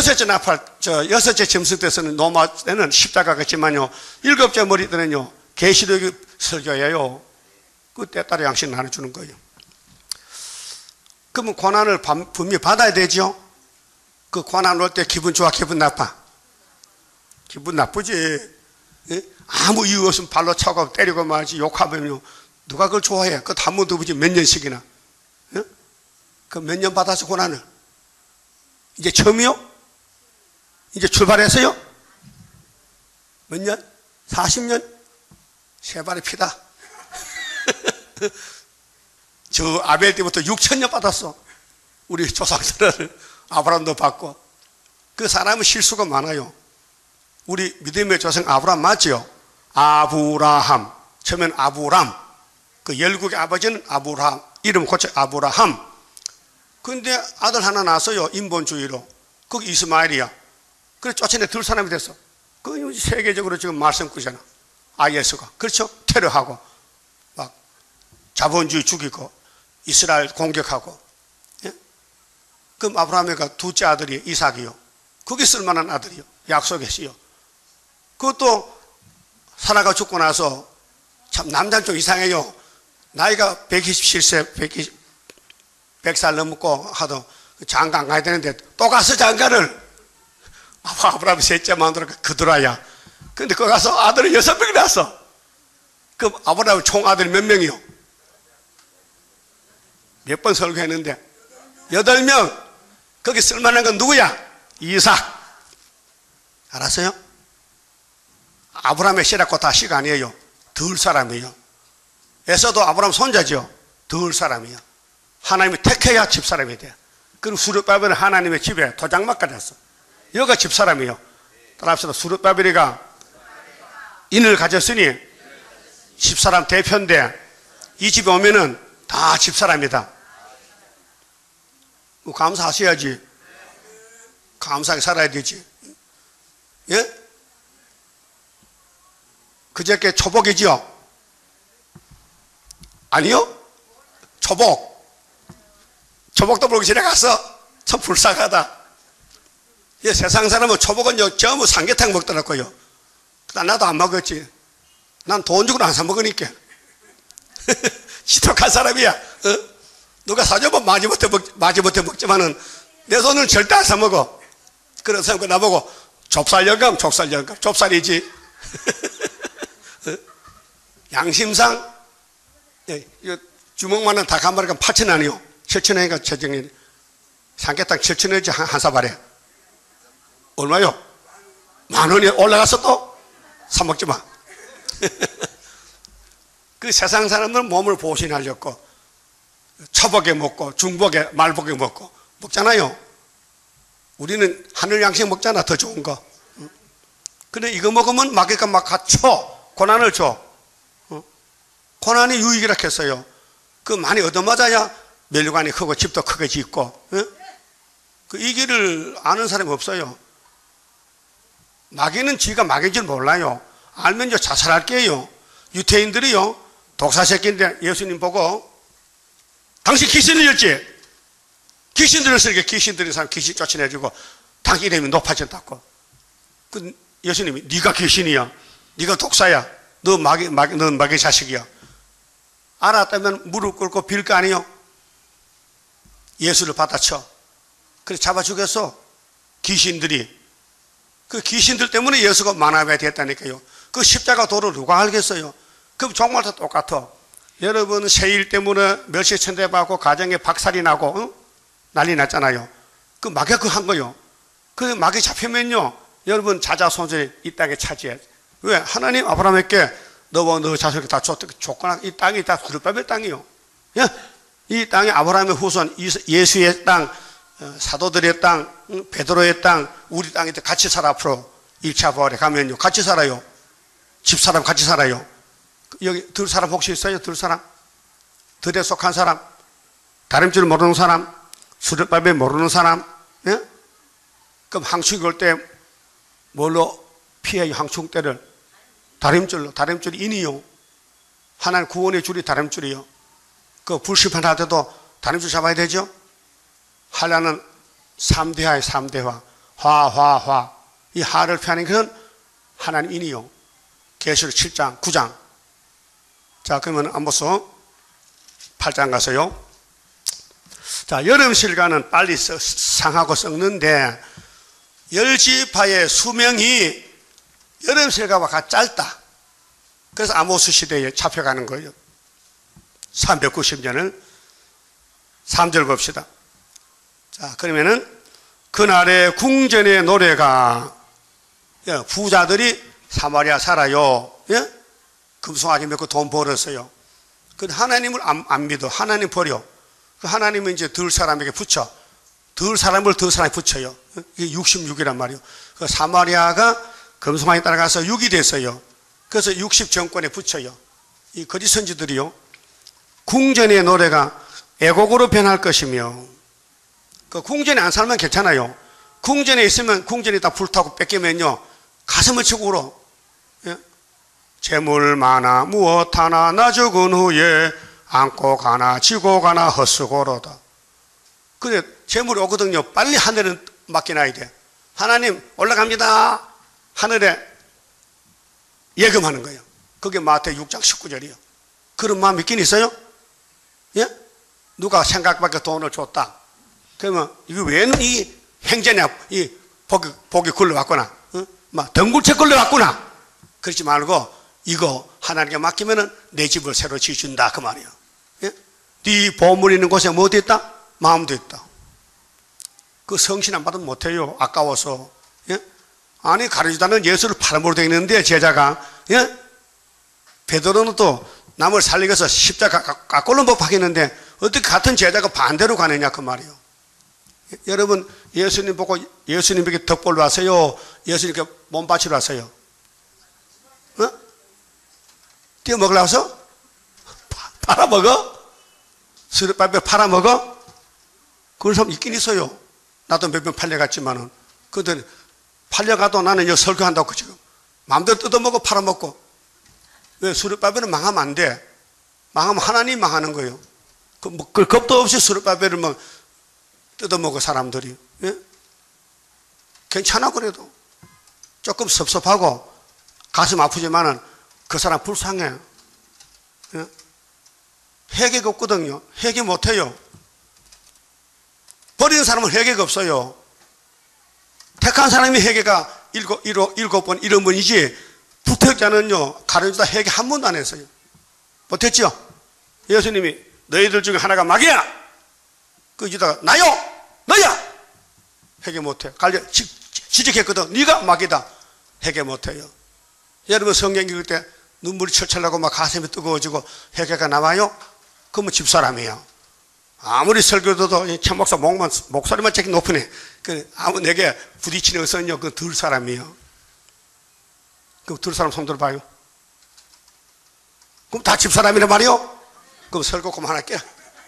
6째 점수 때 쓰는 노마 때는 십자가겠지만요, 7째 머리 때는요 계시록 설교예요. 그때 따라 양식 나눠주는 거예요. 그러면 고난을 분명히 받아야 되죠. 그 고난 올 때 기분 좋아, 기분 나빠? 기분 나쁘지. 예? 아무 이유 없으면 발로 차고 때리고 말지, 욕하면요 누가 그걸 좋아해? 그것도 한 번도 없지. 몇 년씩이나. 예? 그 몇 년 받아서 고난을? 이제 처음이요? 이제 출발했어요? 몇 년? 40년? 세 발의 피다. 저 아벨 때부터 6,000년 받았어. 우리 조상들을. 아브라함도 받고. 그 사람은 실수가 많아요. 우리 믿음의 조상 아브라함 맞지요? 아브라함. 처음엔 아브람. 그 열국의 아버지는 아브라함. 이름 고쳐 아브라함. 근데 아들 하나 낳았어요. 인본주의로. 그게 이스마엘이야. 그래 쫓아내 둘 사람이 됐어. 그 세계적으로 지금 말썽꾸잖아. IS가. 그렇죠? 테러하고 막 자본주의 죽이고 이스라엘 공격하고. 예? 그럼 아브라함이가 둘째 아들이 이삭이요. 그게 쓸만한 아들이요. 약속의 씨요. 그것도 사라가 죽고 나서 참 남자는 좀 이상해요. 나이가 127세, 100살 넘고 하도 장가 안 가야 되는데 또 가서 장가를. 아브라함이 셋째 만들어 그들아야. 근데 거기 가서 아들을 6명이 낳았어. 그럼 아브라함 총 아들이 몇 명이요? 몇 번 설교했는데 8명. 거기 쓸만한 건 누구야? 이삭. 알았어요? 아브라함의 씨라고 다 씨가 아니에요. 들 사람이에요. 에서도 아브라함 손자죠. 들 사람이에요. 하나님이 택해야 집사람이 돼. 그리고 수르바벨은 하나님의 집에 도장막 가졌어. 여기가 집사람이에요. 따라합시다. 수르바벨이가 인을 가졌으니 집사람 대표인데 이 집에 오면은 다 집사람이다. 뭐 감사하셔야지. 감사하게 살아야 되지. 예? 그저께 초복이지요? 아니요? 초복. 초복도 모르기 전에 가서 참 불쌍하다. 예, 세상 사람은 초복은 전부 삼계탕 먹더라고요. 나도 안 먹었지. 난 돈 주고 안 사 먹으니까. 지독한 사람이야. 어? 누가 사주면 마지못해 먹지만은 내 손은 절대 안 사 먹어. 그래서 나보고 좁쌀 영감, 좁쌀이지. 어? 양심상 예, 이거 주먹만한 닭 한 마리가 8,000원이요. 7,000원이니까 재정이 삼계탕 7,000원이지 한 사발에. 얼마요? 10,000원이 올라가서 또 사 먹지 마. 그 세상 사람들은 몸을 보신하려고 초복에 먹고 중복에 말복에 먹고 먹잖아요. 우리는 하늘 양식 먹잖아. 더 좋은 거. 근데 이거 먹으면 마귀가 막 쳐 고난을 줘. 고난이 유익이라 했어요. 그 많이 얻어맞아야 멸류관이 크고 집도 크게 짓고. 그 이 길을 아는 사람이 없어요. 마귀는 지가 마귀인 줄 몰라요. 알면 저 자살할 게요. 유태인들이요, 독사새끼인데 예수님 보고 당신 귀신 들렸지? 귀신 들렸으니까 귀신 들린 사람 귀신 쫓아내주고 당신 이름이 높아졌다고. 그 예수님이 네가 귀신이야, 네가 독사야, 너 마귀 자식이야. 알았다면 무릎 꿇고 빌 거 아니요? 예수를 받아쳐. 그래서 잡아 죽였어. 귀신들이. 그 귀신들 때문에 예수가 만화가 됐다니까요. 그 십자가 도를 누가 알겠어요? 그럼 정말 다 똑같아. 여러분 세일 때문에 멸시 천대받고 가정에 박살이 나고 난리 났잖아요. 그 마귀가 그 한 거요. 그 마귀 잡히면요, 여러분 자자손손이 이 땅에 차지해. 왜? 하나님 아브라함에게 너와 너 자손에게 다 줬거나 이 땅이 다 그릇밥의 땅이요. 예? 이 땅이 아브라함의 후손, 예수의 땅, 사도들의 땅, 베드로의 땅, 우리 땅에 같이 살아. 앞으로 1차 부활에 가면요 같이 살아요. 집사람 같이 살아요. 여기 들 사람 혹시 있어요? 들 사람? 들에 속한 사람? 다림줄 모르는 사람? 수렵밥에 모르는 사람? 예? 그럼 항충이 올 때 뭘로 피해요? 항충 때를 다림줄로. 다림줄이 인이요. 하나님 구원의 줄이 다림줄이요. 그 불심판할 때도 다림줄 잡아야 되죠. 하려는 3대화에 3대화. 화. 이 화를 피하는 것은 하나님 인이요. 계시록 7장, 9장. 자, 그러면 아모스 8장 가서요. 자, 여름 실과는 빨리 상하고 썩는데 열지파의 수명이 여름 실과와 같이 짧다. 그래서 아모스 시대에 잡혀가는 거예요. 390년을 3절 봅시다. 자, 그러면은 그날의 궁전의 노래가, 부자들이 사마리아 살아요. 예? 금송아지 맺고 돈 벌었어요. 근데 하나님을 안 믿어. 하나님 버려. 그 하나님은 이제 들 사람에게 붙여. 들 사람을 들 사람에 붙여요. 이게 66이란 말이에요. 그 사마리아가 금송아지 따라가서 6이 됐어요. 그래서 60 정권에 붙여요. 이 거짓 선지들이요. 궁전의 노래가 애곡으로 변할 것이며, 그 궁전에 안 살면 괜찮아요. 궁전에 있으면 궁전이 다 불타고 뺏기면요 가슴을 치고 울어. 예? 재물 많아 무엇 하나 나 죽은 후에 안고 가나 지고 가나 헛수고로다. 그래 재물이 오거든요. 빨리 하늘은 맡겨놔야 돼. 하나님 올라갑니다. 하늘에 예금하는 거예요. 그게 마태복음 6장 19절이에요. 그런 마음 있긴 있어요? 예? 누가 생각밖에 돈을 줬다. 그러면 이거 왜 이 행제냐, 이 복이 굴러왔구나, 막 덩굴채 굴러왔구나. 그러지 말고 이거 하나님께 맡기면은 내 집을 새로 지어준다 그 말이에요. 예? 네 보물 있는 곳에 뭐 어디 있다? 마음도 있다. 그 성신 안 받으면 못해요. 아까워서. 예? 아니 가르치다는 예수를 팔아먹으러 다니는데 제자가, 예? 베드로는 또 남을 살리기 위해서 십자가 깎고는 못 박히는데 어떻게 같은 제자가 반대로 가느냐 그 말이에요. 여러분 예수님 보고 예수님에게 덕보러 왔어요? 예수님께 몸 바치러 왔어요? 띄어 먹으러 와서? 팔아먹어? 수렵밥에 팔아먹어? 그런 사람 있긴 있어요. 나도 몇 번 팔려갔지만은. 그들 팔려가도 나는 여기 설교한다고 지금 마음대로 뜯어먹고 팔아먹고. 왜? 수렵밥에는 망하면 안 돼. 망하면 하나님 망하는 거예요. 그 겁도 없이 수렵밥에를 막 뜯어먹어 사람들이. 예? 괜찮아. 그래도 조금 섭섭하고 가슴 아프지만은 그 사람 불쌍해. 예? 회개가 없거든요. 회개 못해요. 버리는 사람은 회개가 없어요. 택한 사람이 회개가 7번 70번이지, 부탁자는요 가르치다 회개 한 번도 안 했어요. 못했죠? 예수님이 너희들 중에 하나가 마귀야. 그 유다가 나요, 너야. 회개 못해. 지적했거든. 네가 마귀다. 회개 못해요. 여러분 성경 읽을 때 눈물이 철철 나고 막 가슴이 뜨거워지고 회개가 나와요? 그러면 집사람이에요. 아무리 설교도 참 목사 목소리만 저기 높으네. 아무 내게 부딪히는 것은요, 그 들 사람이에요. 그럼 들 사람 손 들어봐요. 그럼 다 집사람이란 말이요? 그럼 설교 그만할게요.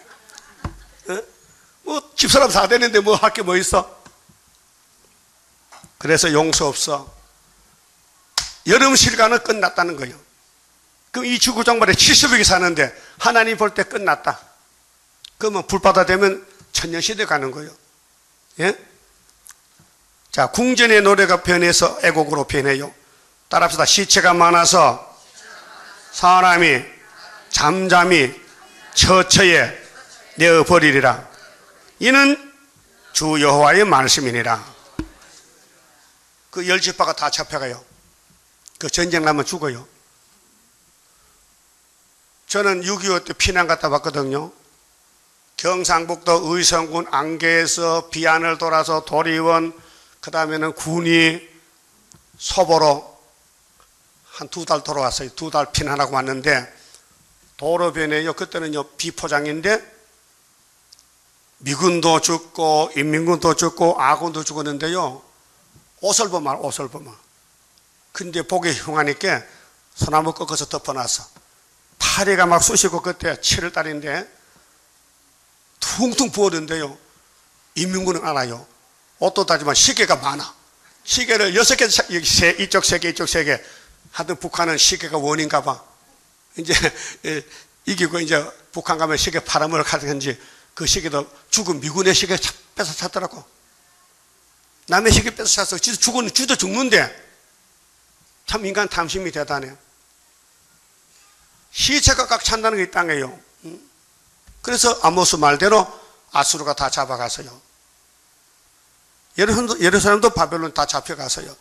뭐 집사람 다 되는데 뭐 할 게 뭐 있어? 그래서 용서 없어. 여름 실과는 끝났다는 거예요. 그럼 이 지구정말에 70억이 사는데 하나님 볼 때 끝났다. 그러면 불바다 되면 천년시대 가는 거예요. 예? 자, 궁전의 노래가 변해서 애곡으로 변해요. 따라합시다. 시체가 많아서 사람이 잠잠히 처처에 내어버리리라. 이는 주 여호와의 말씀이니라. 그 열지파가 다 잡혀가요. 그 전쟁 나면 죽어요. 저는 6.25 때 피난 갔다 왔거든요. 경상북도 의성군 안개에서 비안을 돌아서 도리원, 그 다음에는 군이 소보로 한 2달 돌아왔어요. 2달 피난하고 왔는데 도로변에요. 그때는요 비포장인데 미군도 죽고 인민군도 죽고 아군도 죽었는데요. 옷을 보면 옷을 보면. 근데 보기 흉하니까 소나무 꺾어서 덮어놨어. 파리가 막 쑤시고 그때 7월달인데 퉁퉁 부었는데요. 인민군은 알아요. 옷도 다지만 시계가 많아. 시계를 6개, 이쪽 3개, 이쪽 3개. 하여튼 북한은 시계가 원인가 봐. 이제 이기고 이제 북한 가면 시계 팔아먹을 하든지 그 시계도 죽은 미군의 시계 뺏어 찼더라고. 남의 시계 뺏어 찼어. 쥐도 죽는데 참 인간 탐심이 대단해. 시체가 꽉 찬다는 게 이 땅이에요. 그래서 아모스 말대로 아수르가 다 잡아갔어요. 예루살렘도 바벨론 다 잡혀갔어요.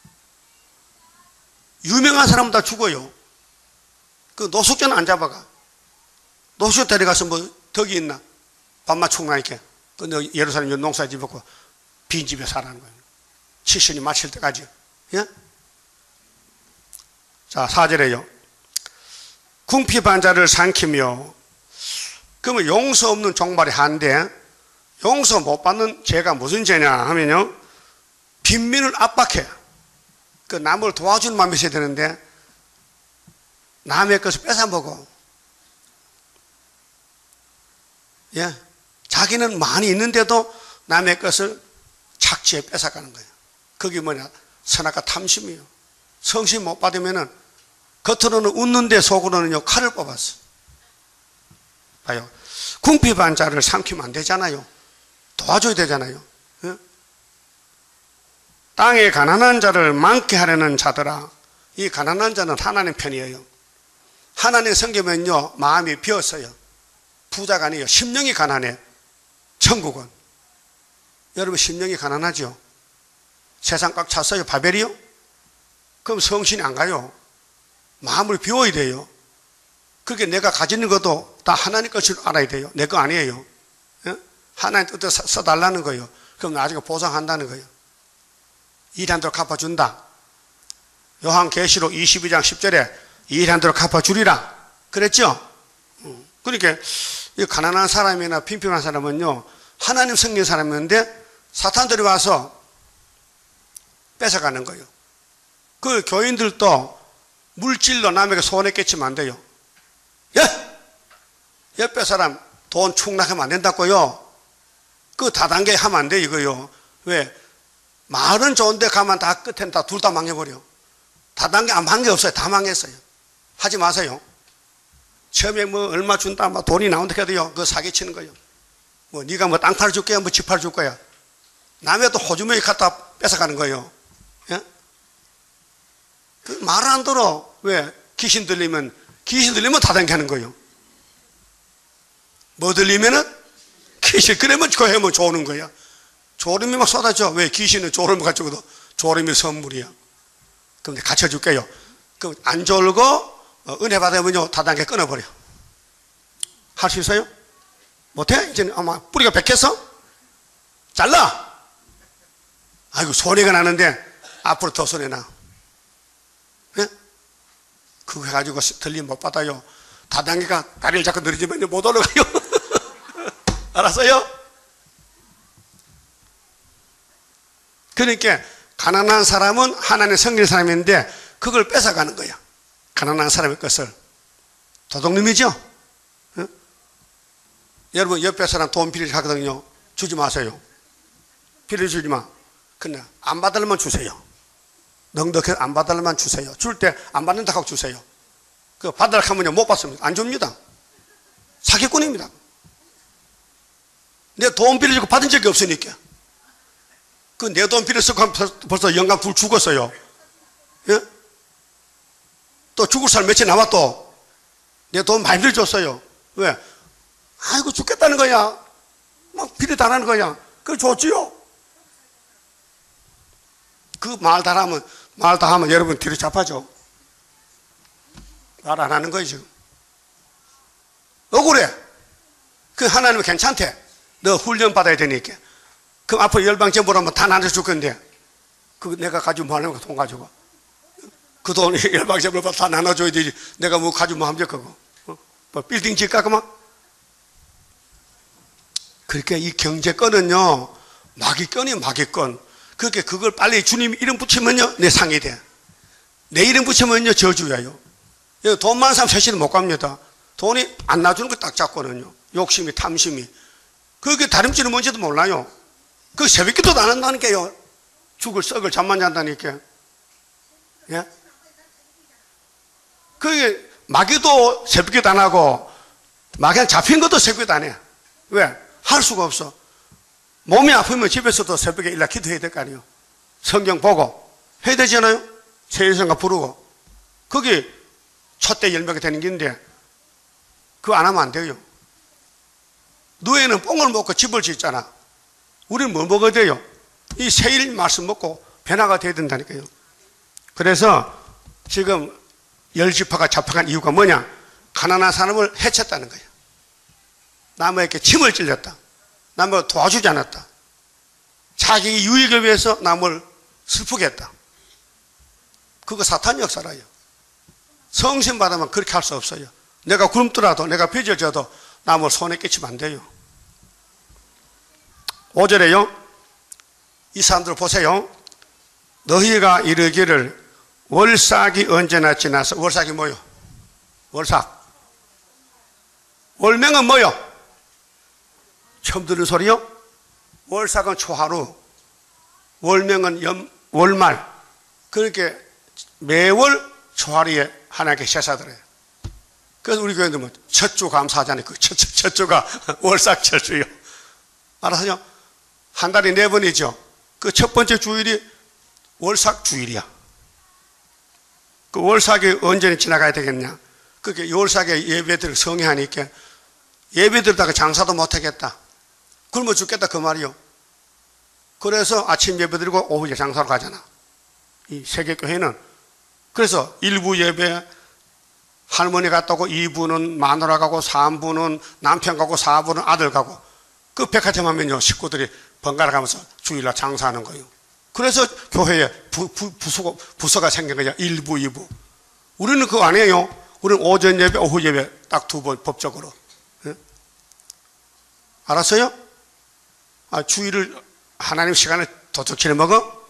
유명한 사람은 다 죽어요. 그 노숙자는 안 잡아가. 노숙자 데려가서 뭐 덕이 있나? 밥만 충나니까. 근데 예루살렘 농사 집었고 빈집에 살아는 거예요. 7신이 마칠 때까지. 예? 자, 4절에요. 궁핍한 자를 삼키며. 그러면 용서 없는 종말의 한대. 용서 못 받는 죄가 무슨 죄냐 하면요, 빈민을 압박해. 그 남을 도와주는 마음이 있어야 되는데 남의 것을 뺏어 먹어. 예, 자기는 많이 있는데도 남의 것을 착취해 뺏어가는 거예요. 그게 뭐냐? 선악과 탐심이에요. 성신 못 받으면은 겉으로는 웃는데 속으로는요 칼을 뽑았어. 봐요. 궁핍한 자를 삼키면 안 되잖아요. 도와줘야 되잖아요. 예? 땅에 가난한 자를 많게 하려는 자들아. 이 가난한 자는 하나님 편이에요. 하나님 섬기면요 마음이 비었어요. 부자가 아니에요. 심령이 가난해. 천국은. 여러분 심령이 가난하죠? 세상 꽉 찼어요. 바벨이요? 그럼 성신이 안 가요. 마음을 비워야 돼요. 그렇게 내가 가지는 것도 다 하나님 것을 알아야 돼요. 내 거 아니에요. 예? 하나님 뜻대로 써달라는 거예요. 그럼 나중에 보상한다는 거예요. 일한 대로 갚아준다. 요한계시록 22장 10절에 일한 대로 갚아주리라 그랬죠? 그러니까 이 가난한 사람이나 빈곤한 사람은요 하나님 섬기는 사람인데 사탄들이 와서 뺏어가는 거예요. 그 교인들도 물질로 남에게 손해 끼치면 안 돼요. 예? 옆에 사람 돈 축락하면 안 된다고요. 그 다단계 하면 안 돼 이거요. 왜? 말은 좋은데 가면 다 끝에는 다 둘 다 망해버려. 다단계 안 한 게 없어요. 다 망했어요. 하지 마세요. 처음에 뭐 얼마 준다, 막 돈이 나온다 해도요, 그거 사기치는 거예요. 뭐 네가 뭐 땅 팔 줄 거야, 뭐 집 팔 줄 거야. 남의 또 호주머니 갖다 뺏어가는 거예요. 예? 그 말 안 들어. 왜? 귀신 들리면 다단계 하는 거예요. 뭐 들리면은 귀신, 그러면 그 해면 좋는 거야. 조림이 막 쏟아져. 왜? 귀신은 조림을 가지고도 조림이 선물이야. 그럼 갖춰줄게요. 그 안 졸고 은혜 받으면요 다단계 끊어버려. 할 수 있어요? 못해? 이제는 아마 뿌리가 백해서 잘라. 아이고 손해가 나는데 앞으로 더 손해 나. 예? 그거 해가지고 들림 못 받아요. 다단계가 다리를 잡고 늘어지면 못 올라가요. 알았어요? 그러니까 가난한 사람은 하나님의 섬기는 사람인데 그걸 뺏어가는 거야. 가난한 사람의 것을. 도둑놈이죠? 응? 여러분 옆에 사람 돈 빌려 하거든요. 주지 마세요. 빌려 주지 마. 그냥 안 받으려면 주세요. 넉넉해서 안 받으려면 주세요. 줄 때 안 받는다 하고 주세요. 그 받으라고 하면요 못 받습니다. 안 줍니다. 사기꾼입니다. 내 돈 빌려주고 받은 적이 없으니까. 그 내 돈 빌려서 벌써 영감 둘 죽었어요. 예? 또 죽을 사람 며칠 남아 또. 내 돈 많이 빌려줬어요. 왜? 아이고 죽겠다는 거야. 막 빌려 달라는 거야. 그걸 줬지요. 그 말 다 하면 여러분 뒤로 잡아줘. 말 안 하는 거예요 지금. 억울해. 그 하나님은 괜찮대. 너 훈련 받아야 되니까. 그럼 앞으로 열방제보라면 다 나눠줄 건데 그 내가 가지고 뭐 하려고 돈 가지고. 그 돈 열방제보로 다 나눠줘야 되지. 내가 뭐 가지고 뭐 하면 그거. 뭐 빌딩 질까 그만. 그러니까 이 경제권은요 마귀권이에요. 마귀권. 그렇게 그걸 빨리 주님 이름 붙이면요 내 상이 돼. 내 이름 붙이면요 저주야요. 돈 많은 사람 셋이는 못 갑니다. 돈이 안 놔주는 거 딱 잡거든요. 욕심이 탐심이. 그게 다름질은 뭔지도 몰라요. 그 새벽기도도 안 한다니까요. 죽을 썩을 잠만 잔다니까. 예? 그게 마귀도 새벽기도 안 하고 마귀한테 잡힌 것도 새벽기도 안 해. 왜? 할 수가 없어. 몸이 아프면 집에서도 새벽에 일날 기도해야 될 거 아니에요. 성경 보고 해야 되잖아요. 세일성가 부르고. 그게 첫대 열매가 되는 길인데 그거 안 하면 안 돼요. 노예는 뽕을 먹고 집을 짓잖아. 우리는 뭐 먹어야 돼요? 이 세일 말씀 먹고 변화가 돼야 된다니까요. 그래서 지금 열지파가 잡혀간 이유가 뭐냐? 가난한 사람을 해쳤다는 거예요. 남에게 침을 찔렸다. 남을 도와주지 않았다. 자기 유익을 위해서 남을 슬프게 했다. 그거 사탄 역사라요. 성신 받으면 그렇게 할 수 없어요. 내가 굶더라도 내가 빚을 져도 남을 손에 끼치면 안 돼요. 5절에요. 이 사람들 보세요. 너희가 이르기를 월삭이 언제나 지나서. 월삭이 뭐요? 월삭. 월명은 뭐요? 처음 들은 소리요? 월삭은 초하루, 월명은 월말. 그렇게 매월 초하루에 하나님께 제사드려요. 그래서 우리 교회는 뭐 첫주 감사하잖아요. 그 첫 주가 월삭 첫주요. 알아서요? 한 달에 4번이죠. 그 첫 번째 주일이 월삭 주일이야. 그 월삭이 언제 지나가야 되겠냐? 그렇게 월삭에 예배들을 성행하니까 예배드리다가 장사도 못하겠다. 굶어 죽겠다 그 말이요. 그래서 아침 예배드리고 오후에 장사로 가잖아. 이 세계교회는. 그래서 1부 예배 할머니 갔다 오고 2부는 마누라 가고 3부는 남편 가고 4부는 아들 가고. 그 백화점 하면요 식구들이 번갈아 가면서 주일날 장사하는 거예요. 그래서 교회에 부서가 생긴 거야. 1부 2부. 우리는 그거 안 해요. 우리는 오전 예배 오후 예배 딱 2번 법적으로. 네? 알았어요? 주일을 하나님 시간을 도둑질해 먹어?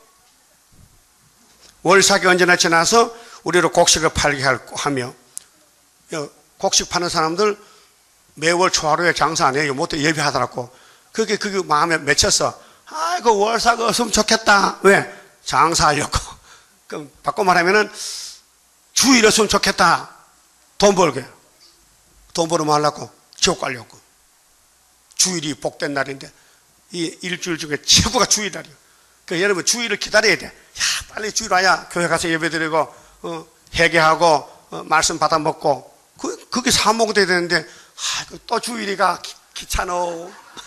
월삭이 언제나 지나서 우리로 곡식을 팔게 하며. 곡식 파는 사람들 매월 초하루에 장사 안 해요. 못해 예배하더라고. 그게 마음에 맺혀서 아이고 월삭 없으면 좋겠다. 왜? 장사하려고. 그럼 바꿔 말하면은 주일 없으면 좋겠다. 돈 벌게. 돈 벌으면 하려고. 지옥 가려고. 주일이 복된 날인데 이 일주일 중에 최고가 주일날이에요. 그러니까 여러분 주일을 기다려야 돼. 야 빨리 주일 와야 교회 가서 예배드리고 회개하고 말씀 받아 먹고 그게 사모가 돼야 되는데 또 주일이가 귀찮어.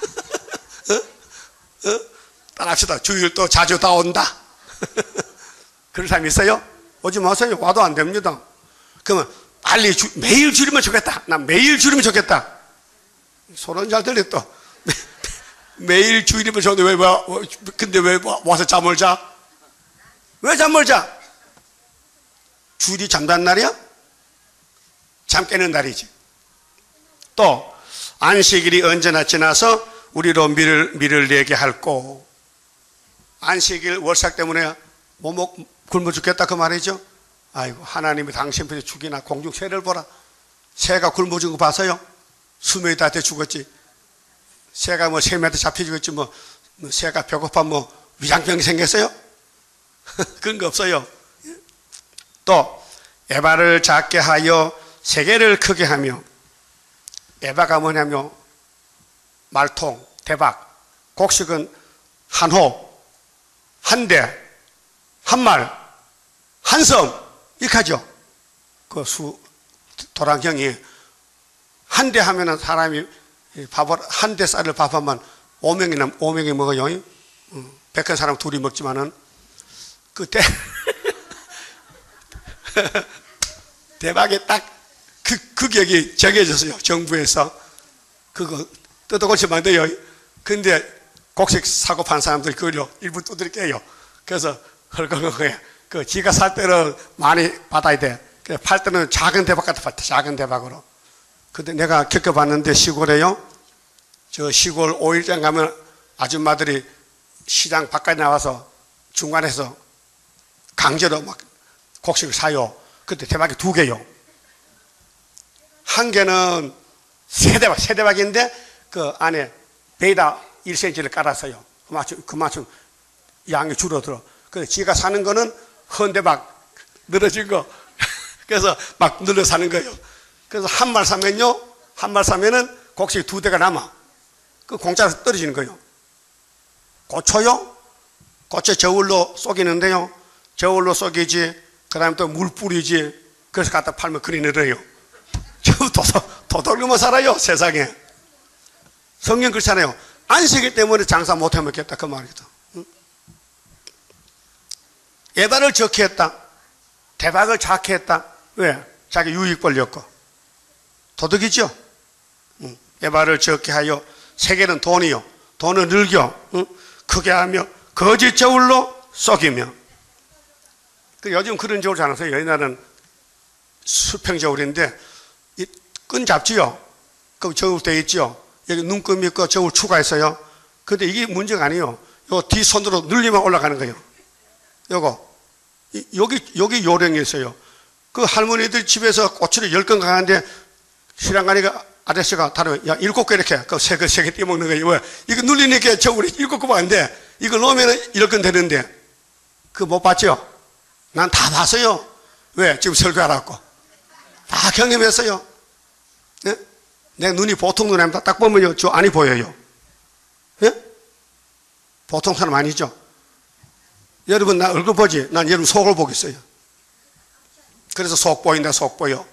따라합시다. 주일 또 자주 다 온다. 그런 사람이 있어요? 오지 마세요. 와도 안 됩니다. 그러면 빨리 매일 주리면 좋겠다. 난 매일 주리면 좋겠다. 소리는 잘 들려 또. 매일 주일이면 좋은데 근데 왜 와서 잠을 자? 왜 잠을 자? 주일이 잠자는 날이야? 잠 깨는 날이지. 또 안식일이 언제나 지나서 우리로 밀을 내게 할고, 안식일 월삭 때문에 굶어 죽겠다 그 말이죠. 아이고, 하나님이 당신 편에 죽이나 공중 새를 보라. 새가 굶어 죽은 거 봤어요? 수명이 다 돼 죽었지. 새가 새매한테 잡혀 죽었지 새가 배고파 위장병이 생겼어요? 그런 거 없어요. 또 에바를 작게 하여 세계를 크게 하며, 에바가 뭐냐면 말통, 대박, 곡식은 한호, 한대, 한말, 한섬 이렇게 하죠. 그 도랑형이 한대 하면은 사람이 밥을 한 대 쌀을 밥하면 5명이 먹어요. 백한 사람 둘이 먹지만은 그때 대박에 딱 그 격이 정해졌어요. 정부에서 그거 뜯어고치면 안 돼요. 근데 곡식 사고 판 사람들이 그걸요 일부 두드려 깨요. 그래서 헐거거해. 그 지가 살 때는 많이 받아야 돼. 팔 때는 작은 대박 같아. 작은 대박으로. 근데 내가 겪어봤는데 시골에요. 저 시골 5일장 가면 아줌마들이 시장 바깥에 나와서 중간에서 강제로 막 곡식을 사요. 그때 대박이 2개요. 한 개는 세 대박인데 그 안에 베이다 1cm를 깔았어요. 그만큼 양이 줄어들어. 그래서 지가 사는 거는 헌대박 늘어진 거. 그래서 막 늘어 사는 거예요. 그래서 한 말 사면은 곡식이 2대가 남아. 그 공짜로 떨어지는 거예요. 고초요? 고쳐 저울로 쏘기는데요. 저울로 쏘기지, 그 다음에 또 물 뿌리지, 그래서 갖다 팔면 그리 늘어요. 도둑놈만 살아요, 세상에. 성경 그렇잖아요. 안식일 때문에 장사 못 해먹겠다, 그 말이다. 응? 에바를 적게 했다. 대박을 작게 했다. 왜? 자기 유익 벌렸고. 도둑이죠? 응. 에바를 적게 하여 세계는 돈이요. 돈을 늘겨, 응? 크게 하며 거짓 저울로 쏘기며. 요즘 그런 저울 잘 안 써요. 옛날은 수평 저울인데 끈 잡지요. 그 저울 돼 있죠. 여기 눈금 있고 저울 추가했어요. 근데 이게 문제가 아니에요. 요 뒷손으로 늘리면 올라가는 거예요. 여기 요령이 있어요. 그 할머니들 집에서 꼬치를 10건 가는데 신랑 가니까 아저씨가 다루면, 야, 7개 이렇게, 그 3개 띄먹는 거예요. 왜? 이거 눌리니까 저울이 7개 안 돼. 이거 넣으면 10건 되는데. 그거 못 봤죠? 난 다 봤어요. 왜? 지금 설교하라고. 다 경험했어요. 네? 내 눈이 보통 눈 아닙니다. 딱 보면요, 저 안이 보여요. 예? 보통 사람 아니죠? 여러분, 나 얼굴 보지? 난 여러분 속을 보겠어요. 그래서 속 보인다, 속 보여.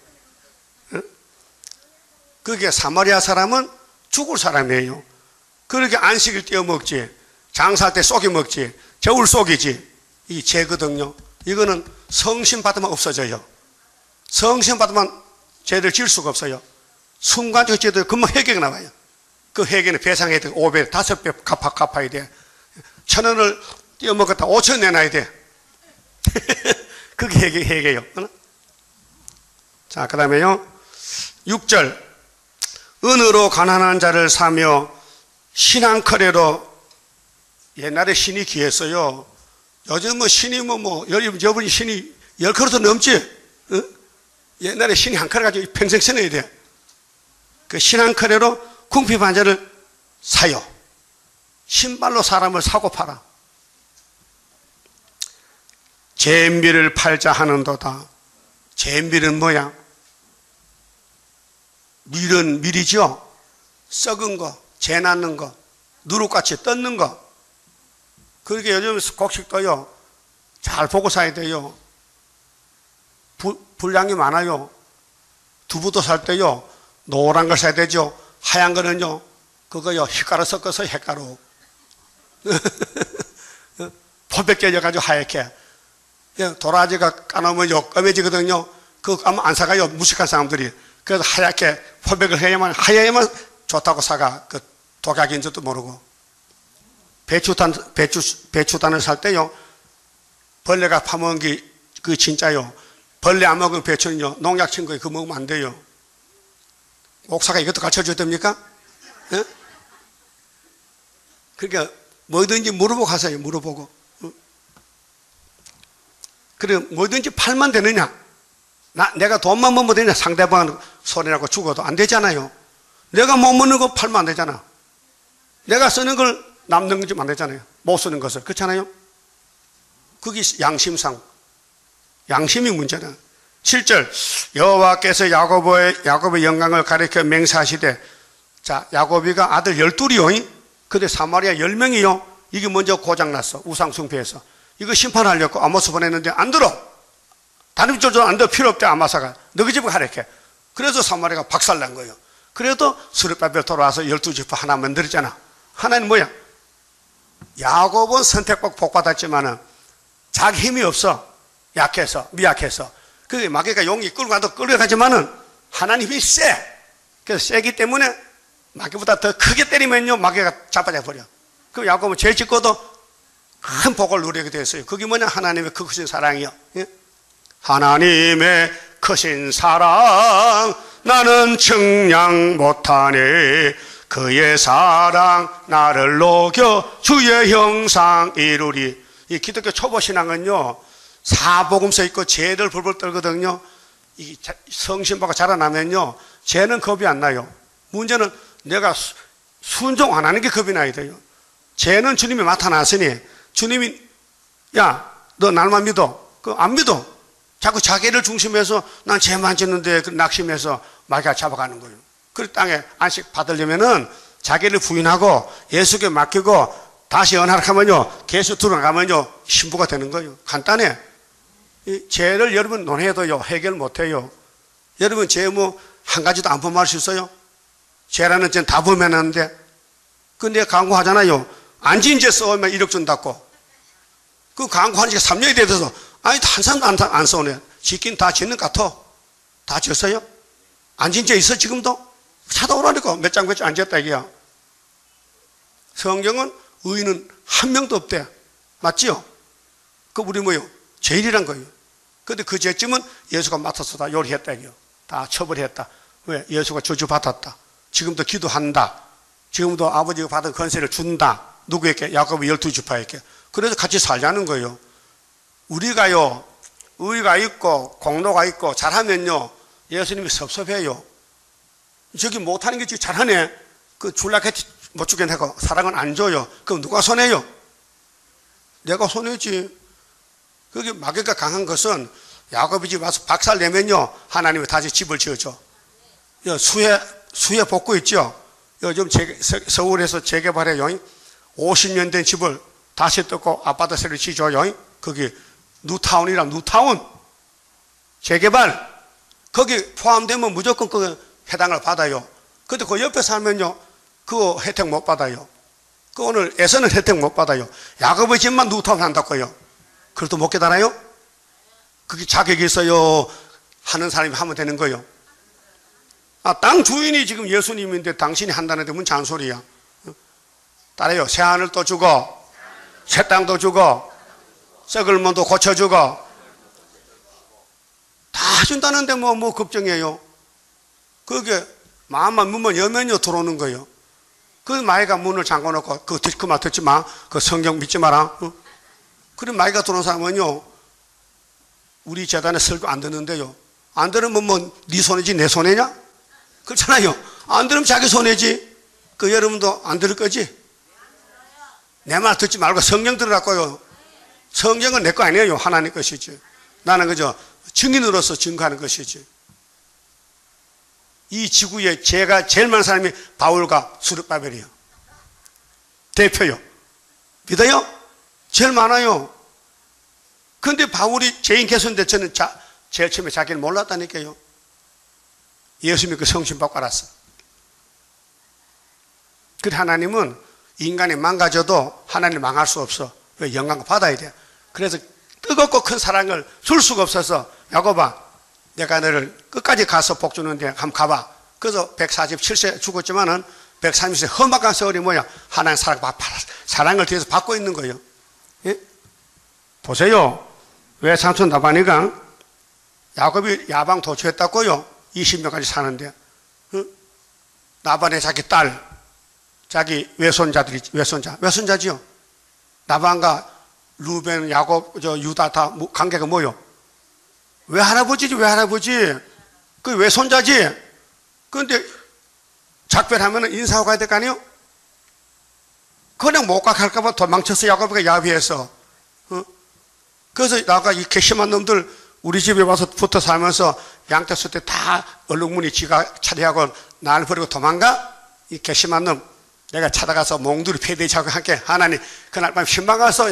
그게 사마리아 사람은 죽을 사람이에요. 그렇게 안식일 떼어 먹지, 장사할 때 쏘기 먹지, 저울 쏘기지. 이 죄거든요. 이거는 성신 받으면 없어져요. 성신 받으면 죄를 지을 수가 없어요. 순간적 죄도 금방 회개가 나와요. 그 회개는 배상해야 돼. 5배, 5배 갚아야 돼. 1,000원을 떼어 먹었다 5,000원 내놔야 돼. 그게 회개예요. 자, 그 다음에요. 6절. 은으로 가난한 자를 사며 신앙커레로. 옛날에 신이 귀했어요. 요즘 신이 여러분 신이 10그릇도 넘지? 어? 옛날에 신이 한 그릇 가지고 평생 써내야 돼. 그 신앙커레로 궁핍한 자를 사요. 신발로 사람을 사고 팔아. 잼비를 팔자 하는도다. 잼비는 뭐야? 밀이죠? 썩은 거, 재 낳는 거, 누룩같이 떴는 거. 그렇게 요즘 곡식도요, 잘 보고 사야 돼요. 분량이 많아요. 두부도 살 때요, 노란 걸 사야 되죠. 하얀 거는요, 그거요, 흰가루 섞어서 햇가루. 포백 깨져가지고 하얗게. 도라지가 까놓으면 검해지거든요. 그거 까면 안 사가요, 무식한 사람들이. 그래서 하얗게 포백을 해야만 좋다고 사가 그 독약인 줄도 모르고 배추단을 살 때요 벌레가 파먹은 게 그 진짜요. 벌레 안 먹은 배추는요 농약 친 거예요. 그거 먹으면 안 돼요. 목사가 이것도 가르쳐줘야 됩니까? 예? 그러니까 뭐든지 물어보고 하세요. 물어보고. 그래 뭐든지 팔면 되느냐? 내가 돈만 먹으면 되냐? 상대방은 소리나고 죽어도 안 되잖아요. 내가 못 먹는 거 팔면 안 되잖아. 내가 쓰는 걸 남는 거 좀 안 되잖아요. 못 쓰는 것을. 그렇잖아요. 그게 양심상. 양심이 문제다. 7절 여호와께서 야곱의 영광을 가리켜 맹세하시되 자 야곱이가 아들 12이요. 근데 사마리아 10명이요. 이게 먼저 고장났어. 우상숭배해서. 이거 심판하려고 아모스 보냈는데 안 들어. 다른 쪽도 안 들어. 필요 없대. 아마사가. 너희 집에 가르쳐. 그래서 사마리아가 박살난 거예요. 그래도 스룹바벨 돌아와서 12지파 하나 만들었잖아. 하나는 뭐야? 야곱은 선택받고 복받았지만은 자기 힘이 없어. 약해서 미약해서. 그게 마귀가 용이 끌고 가도 끌려가지만은 하나님이 세. 그래서 세기 때문에 마귀보다 더 크게 때리면요 마귀가 자빠져 버려. 그 야곱은 죄 짓고도 큰 복을 누리게 됐어요. 그게 뭐냐? 하나님의 그 크신 사랑이요. 예? 하나님의 크신 사랑 나는 측량 못하네. 그의 사랑 나를 녹여 주의 형상 이루리. 이 기독교 초보 신앙은요 사복음서 있고 죄를 벌벌 떨거든요. 이 성신받고 자라나면요 죄는 겁이 안 나요. 문제는 내가 순종 안 하는 게 겁이 나야 돼요. 죄는 주님이 맡아놨으니 주님이 야 너 날만 믿어. 그 안 믿어. 자꾸 자기를 중심해서 난 죄만 짓는데 낙심해서 마귀가 잡아가는 거예요. 그 땅에 안식 받으려면은 자기를 부인하고 예수께 맡기고 다시 언약하면요 계속 들어가면요 신부가 되는 거예요. 간단해. 이 죄를 여러분 논해도요 해결 못해요. 여러분 죄 뭐 한 가지도 안 범할 수 있어요? 죄라는 죄는 다 범해놨는데 근데 광고하잖아요. 안 지은 죄 써오면 1억 준다고. 그 광고하는 지가 3년이 돼서 아니 한 사람도 안 써오네. 짓긴 다 짓는 것 같아. 다 졌어요? 안 지은 죄 있어 지금도? 찾아오라니까 몇 장 안 지었다 이게야. 성경은 의인은 한 명도 없대. 맞지요? 그 우리 뭐요? 죄인이란 거예요. 근데 그 죄쯤은 예수가 맡아서 다 요리했다 이게요. 다 처벌했다. 왜? 예수가 저주받았다. 지금도 기도한다. 지금도 아버지가 받은 권세를 준다. 누구에게? 야곱의 12지파에게. 그래서 같이 살자는 거예요. 우리가요 의가 있고 공로가 있고 잘하면요 예수님이 섭섭해요. 저기 못하는 게 잘하네. 그 줄라켓 못 주겠네 하고 사랑은 안 줘요. 그럼 누가 손해요? 내가 손해지. 그게 마귀가 강한 것은 야곱이 집 와서 박살 내면요 하나님이 다시 집을 지어줘. 수해 복구 있죠. 요즘 서울에서 재개발해요. 50년 된 집을 다시 뜯고 아파트 새로 지어줘요. 거기 뉴타운이랑 뉴타운 재개발 거기 포함되면 무조건 그 해당을 받아요. 근데 그 옆에 살면요 그거 혜택 못 받아요. 그 오늘 에서는 혜택 못 받아요. 야곱의 집만 뉴타운 한다고요. 그래도 못 깨달아요? 그게 자격이 있어요. 하는 사람이 하면 되는 거예요. 땅 주인이 지금 예수님인데 당신이 한다는데 뭔 잔소리야. 따라요. 새 하늘 또 주고 새 땅도 주고 썩을 몸도 고쳐주고 다 준다는데 뭐 걱정해요. 그게 마음만 문만 열면요 들어오는 거예요. 그 마이가 문을 잠궈놓고 그 말 듣지 마. 그 성경 믿지 마라. 그럼 마이가 들어온 사람은요 우리 재단에 설교 안 듣는데요. 안 들으면 뭐 네 손해지 내 손해냐? 그렇잖아요. 안 들으면 자기 손해지. 그 여러분도 안 들을 거지? 내 말 듣지 말고 성경 들으라고요. 성경은 내 거 아니에요. 하나님 것이지. 나는 그저 증인으로서 증거하는 것이지. 이 지구에 죄가 제일 많은 사람이 바울과 스룹바벨이요. 대표요. 믿어요? 제일 많아요. 근데 바울이 죄인 개선대 저는 제일 처음에 자기는 몰랐다니까요. 예수 믿고 성신 받고 알았어. 그래 하나님은 인간이 망가져도 하나님 망할 수 없어. 왜? 영광을 받아야 돼. 그래서 뜨겁고 큰 사랑을 줄 수가 없어서 야곱아 내가 너를 끝까지 가서 복 주는데 한번 가봐. 그래서 147세 죽었지만은 130세 험악한 세월이 뭐야? 하나님 사랑을 뒤에서 받고 있는 거예요. 예? 보세요. 왜 삼촌 라반이가 야곱이 야방 도주했다고요? 20년까지 사는데. 라반의 자기 딸, 자기 외손자지요. 라반과 루벤, 야곱, 유다 다 관계가 뭐요? 외할아버지지, 외할아버지. 그 외손자지. 그런데 작별하면 인사하고 가야 될 거 아니에요? 그냥 못 가게 할까봐 도망쳐서 야곱이가 야비해서. 그래서 나가 이 괘씸한 놈들 우리 집에 와서 붙어 살면서 양떼 때 다 얼룩무늬 지가 차리하고 날 버리고 도망가? 이 괘씸한 놈. 내가 찾아가서 몽두리 패대자고 함께 하나님 그날 밤 신방 가서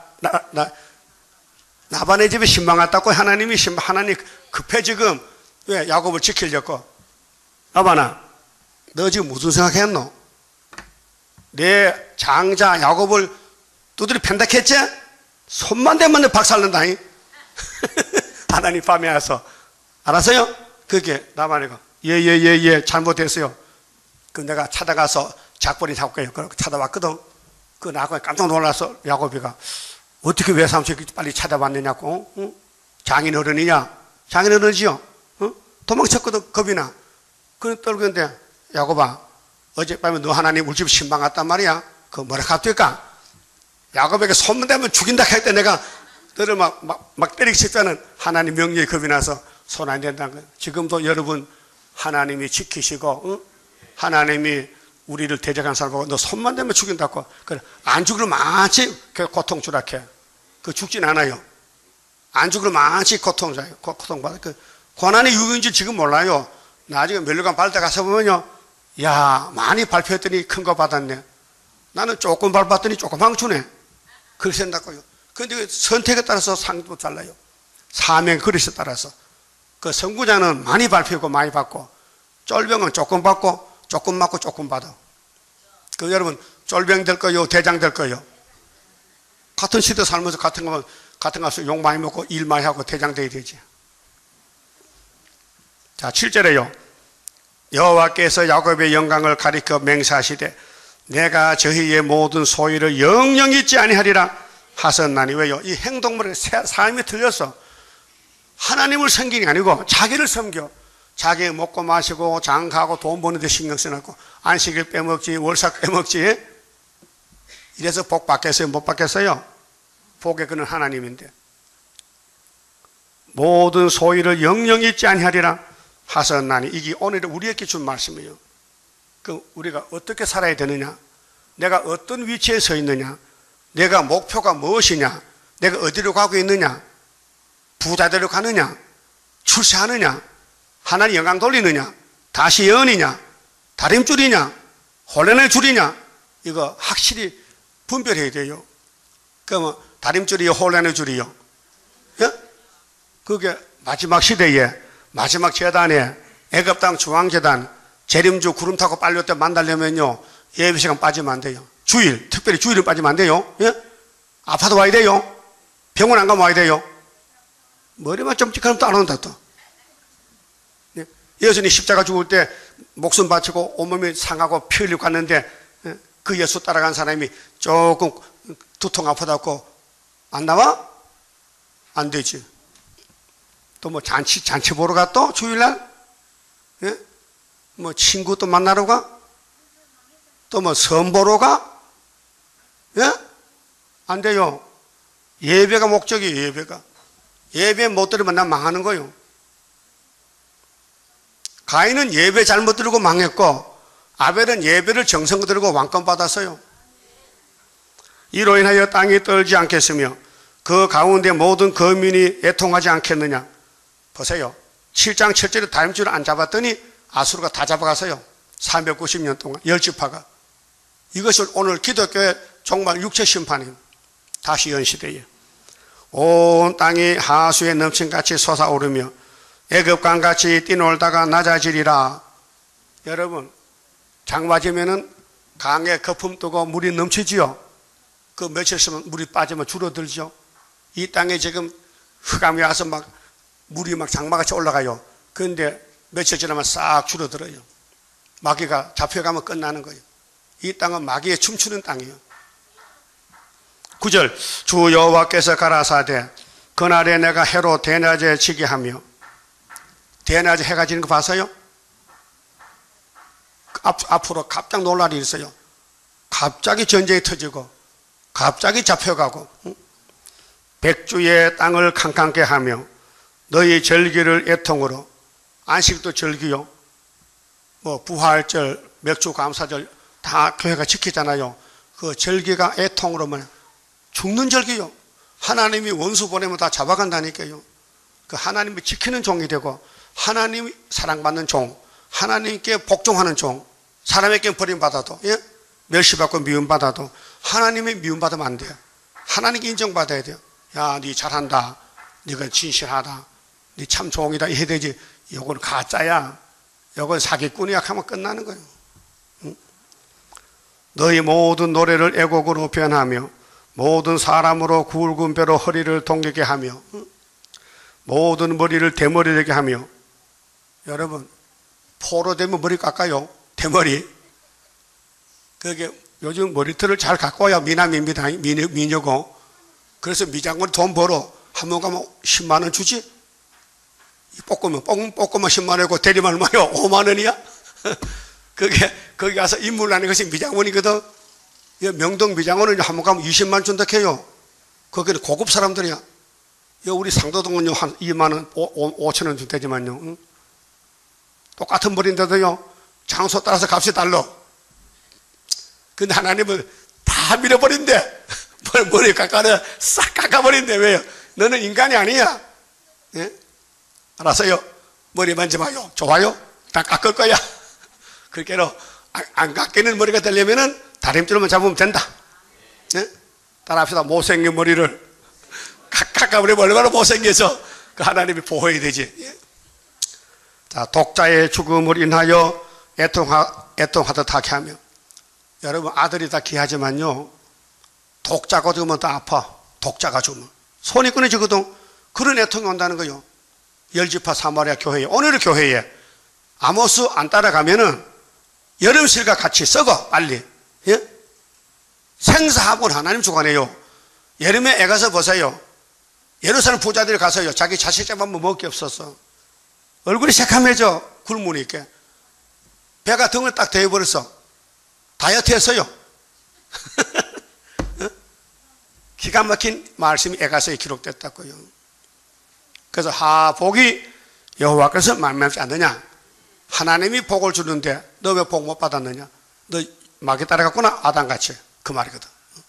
나반의 집에 신방 갔다고 하나님 급해 지금 왜 야곱을 지키려고. 나반아 너 지금 무슨 생각했노? 내 장자 야곱을 두드려 팬다 했지? 손만 대면 내 박살난다니. 하나님 밤에 와서 알았어요? 그게 나반이가 예 잘못했어요. 그 내가 찾아가서 작벌이 잡고요. 그렇게 찾아왔거든. 그 나하고 깜짝 놀라서 야곱이가 어떻게 외삼촌 빨리 찾아왔느냐고. 응? 장인어른이냐? 장인어른이지요. 응? 도망쳤거든. 겁이 나. 그래 떨구는데 야곱아 어젯밤에 너 하나님 우리 집 신방 갔단 말이야. 그거 뭐라 합니까? 야곱에게 손만 대면 죽인다 할 때 내가 너를 막 때리기 싶다는 하나님 명령에 겁이 나서 손 안 댄다는 거예요. 지금도 여러분 하나님이 지키시고 응? 하나님이 우리를 대적한 사람 보고 너 손만 대면 죽인다고. 그래 안 죽으면 많이 고통 주락해. 그 죽진 않아요. 안 죽으면 많이 고통받아. 그 고난의 유인지 지금 몰라요. 나중에 멸류관 밟다 가서 보면요. 야 많이 밟혔더니 큰 거 받았네. 나는 조금 밟았더니 조금만 주네. 그렇게 생각하고요. 그런데 선택에 따라서 상도 달라요. 사명 그릇에 따라서. 그 선구자는 많이 밟히고 많이 받고 쫄병은 조금 받고 조금 맞고 조금 받아. 그 여러분 쫄병 될 거요? 대장 될 거요? 같은 시대 살면서 같은 가서 욕 많이 먹고 일 많이 하고 대장 돼야 되지. 자 7절에요. 여호와께서 야곱의 영광을 가리켜 맹세하시되 내가 저희의 모든 소유를 영영 잊지 아니하리라 하셨나니. 왜요? 이 행동물의 삶이 틀려서 하나님을 섬기는 게 아니고 자기를 섬겨. 자기 먹고 마시고 장가하고 돈 버는 데 신경 써놓고 안식일 빼먹지 월삭 빼먹지. 이래서 복 받겠어요? 못 받겠어요? 복의 그는 하나님인데. 모든 소유를 영영 잊지 아니하리라 하셨나니. 이게 오늘 우리에게 준 말씀이에요. 그 우리가 어떻게 살아야 되느냐, 내가 어떤 위치에 서 있느냐, 내가 목표가 무엇이냐, 내가 어디로 가고 있느냐, 부자대로 가느냐, 출세하느냐, 하나님 영광 돌리느냐, 다시 예언이냐, 다림줄이냐, 혼란의 줄이냐, 이거 확실히 분별해야 돼요. 그러면 다림줄이요, 혼란의 줄이요? 예? 그게 마지막 시대에, 마지막 재단에 애굽 땅 중앙재단 재림주 구름 타고 빨리 때 만나려면요 예배 시간 빠지면 안 돼요. 주일, 특별히 주일은 빠지면 안 돼요. 예? 아파도 와야 돼요. 병원 안 가면 와야 돼요. 머리만 좀 찌그러면 또 안 온다 또. 예? 예수님 십자가 죽을 때 목숨 바치고 온몸이 상하고 피 흘리고 갔는데 그 예수 따라간 사람이 조금 두통 아프다고 안 나와? 안 되지. 또 뭐 잔치 보러 가 또 주일날? 예? 뭐 친구 또 만나러 가? 또 뭐 선 보러 가? 예? 안 돼요. 예배가 목적이에요. 예배가. 예배 못 들으면 난 망하는 거예요. 가인은 예배 잘못 들고 망했고 아벨은 예배를 정성껏 들고 왕권 받았어요. 이로 인하여 땅이 떨지 않겠으며 그 가운데 모든 거민이 애통하지 않겠느냐. 보세요. 7장 7절에 다림줄을 안 잡았더니 아수르가 다 잡아가서요. 390년 동안 10지파가. 이것을 오늘 기독교의 정말 육체 심판이에요. 다시 연시대에 온 땅이 하수에 넘친같이 솟아오르며 애굽강같이 뛰놀다가 낮아지리라. 여러분 장마지면은 강에 거품 뜨고 물이 넘치지요. 그 며칠 있으면 물이 빠지면 줄어들죠. 이 땅에 지금 흑암이 와서 막 물이 막 장마같이 올라가요. 그런데 며칠 지나면 싹 줄어들어요. 마귀가 잡혀가면 끝나는 거예요. 이 땅은 마귀의 춤추는 땅이에요. 9절 주 여호와께서 가라사대 그날에 내가 해로 대낮에 지게 하며 대낮에 해가 지는 거 봤어요? 앞으로 깜짝 놀랄 일이 있어요. 갑자기 전쟁이 터지고 갑자기 잡혀가고 백주의 땅을 캄캄케 하며 너희 절기를 애통으로 안식도 절기요 뭐 부활절 맥주 감사절 다 교회가 지키잖아요. 그 절기가 애통으로 뭐 죽는 절기요. 하나님이 원수 보내면 다 잡아간다니까요. 그 하나님이 지키는 종이 되고 하나님이 사랑받는 종, 하나님께 복종하는 종, 사람에게 버림받아도 멸시받고 미움받아도 하나님의 미움받으면 안 돼요. 하나님께 인정받아야 돼요. 야, 네 잘한다. 네가 진실하다. 네 참 종이다. 이래야 되지. 이건 가짜야. 이건 사기꾼이야 하면 끝나는 거예요. 너희 모든 노래를 애곡으로 변하며 모든 사람으로 굵은 배로 허리를 동이게 하며 모든 머리를 대머리 되게 하며 여러분 포로 되면 머리 깎아요. 대머리. 그게 요즘 머리털을 잘 갖고 와야 미남입니다. 미녀고. 그래서 미장원이 돈 벌어. 한 번 가면 10만 원 주지? 볶으면 10만 원이고 대리만 얼마요? 5만 원이야? 그게 거기 가서 인물 나는 것이 미장원이거든. 명동 미장원은 한 번 가면 20만 준다 해요. 거기는 고급 사람들이야. 우리 상도동은요 한 2만 원, 5천 원 준대지만요. 똑같은 머리인데도요 장소 따라서 값이 달라. 근데 하나님은 다 밀어버린대. 머리 깎아내 싹 깎아버린대. 왜요? 너는 인간이 아니야. 예? 알았어요? 머리 만져봐요. 좋아요? 다 깎을 거야. 그렇게로 안 깎이는 머리가 되려면은 다림줄만 잡으면 된다. 예? 따라합시다. 못생긴 머리를 깎아버리면 얼마나 못생겨서 그 하나님이 보호해야 되지. 예? 자, 독자의 죽음을 인하여 애통하듯 하게 하며 여러분 아들이 다 귀하지만요 독자가 죽으면 더 아파. 독자가 죽으면 손이 끊어지거든. 그런 애통이 온다는 거요. 열지파 사마리아 교회에 오늘의 교회에 아모스 안 따라가면은 여름실과 같이 썩어 빨리. 예? 생사하고는 하나님 주관해요. 여름에 애가서 보세요. 예루살렘 부자들이 가서요 자기 자식 잡으면 먹을 게 없었어. 얼굴이 새카매져. 굶으니까 배가 등을 딱 대어버렸어. 다이어트 했어요. 기가 막힌 말씀이 에가서에 기록됐다고요. 그래서 복이 여호와께서 만만치 않느냐. 하나님이 복을 주는데 너 왜 복 못 받았느냐. 너 마귀 따라갔구나. 아담같이. 그 말이거든.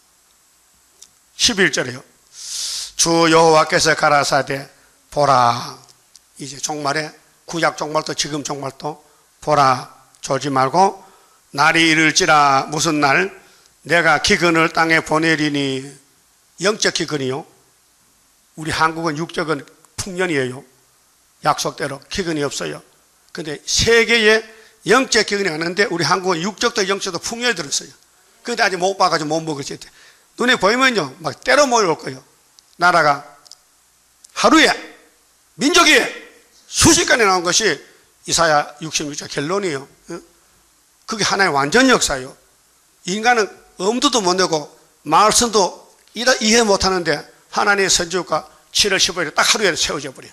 11절에요 주 여호와께서 가라사대 보라. 이제 종말에 구약 종말도 지금 종말도 보라. 졸지 말고 날이 이를지라. 무슨 날? 내가 기근을 땅에 보내리니. 영적 기근이요. 우리 한국은 육적은 풍년이에요. 약속대로 기근이 없어요. 근데 세계에 영적 기근이 왔는데 우리 한국은 육적도 영적도 풍년이 들었어요. 근데 아직 못 봐가지고 못 먹을 때 눈에 보이면요 막 때려 모여올 거예요. 나라가 하루에 민족이 수십간에 나온 것이 이사야 66장 결론이에요. 그게 하나의 완전 역사예요. 인간은 엄두도 못 내고 말씀도 이해 못하는데 하나님의 선지자가 7월 15일에 딱 하루에 세워져 버려.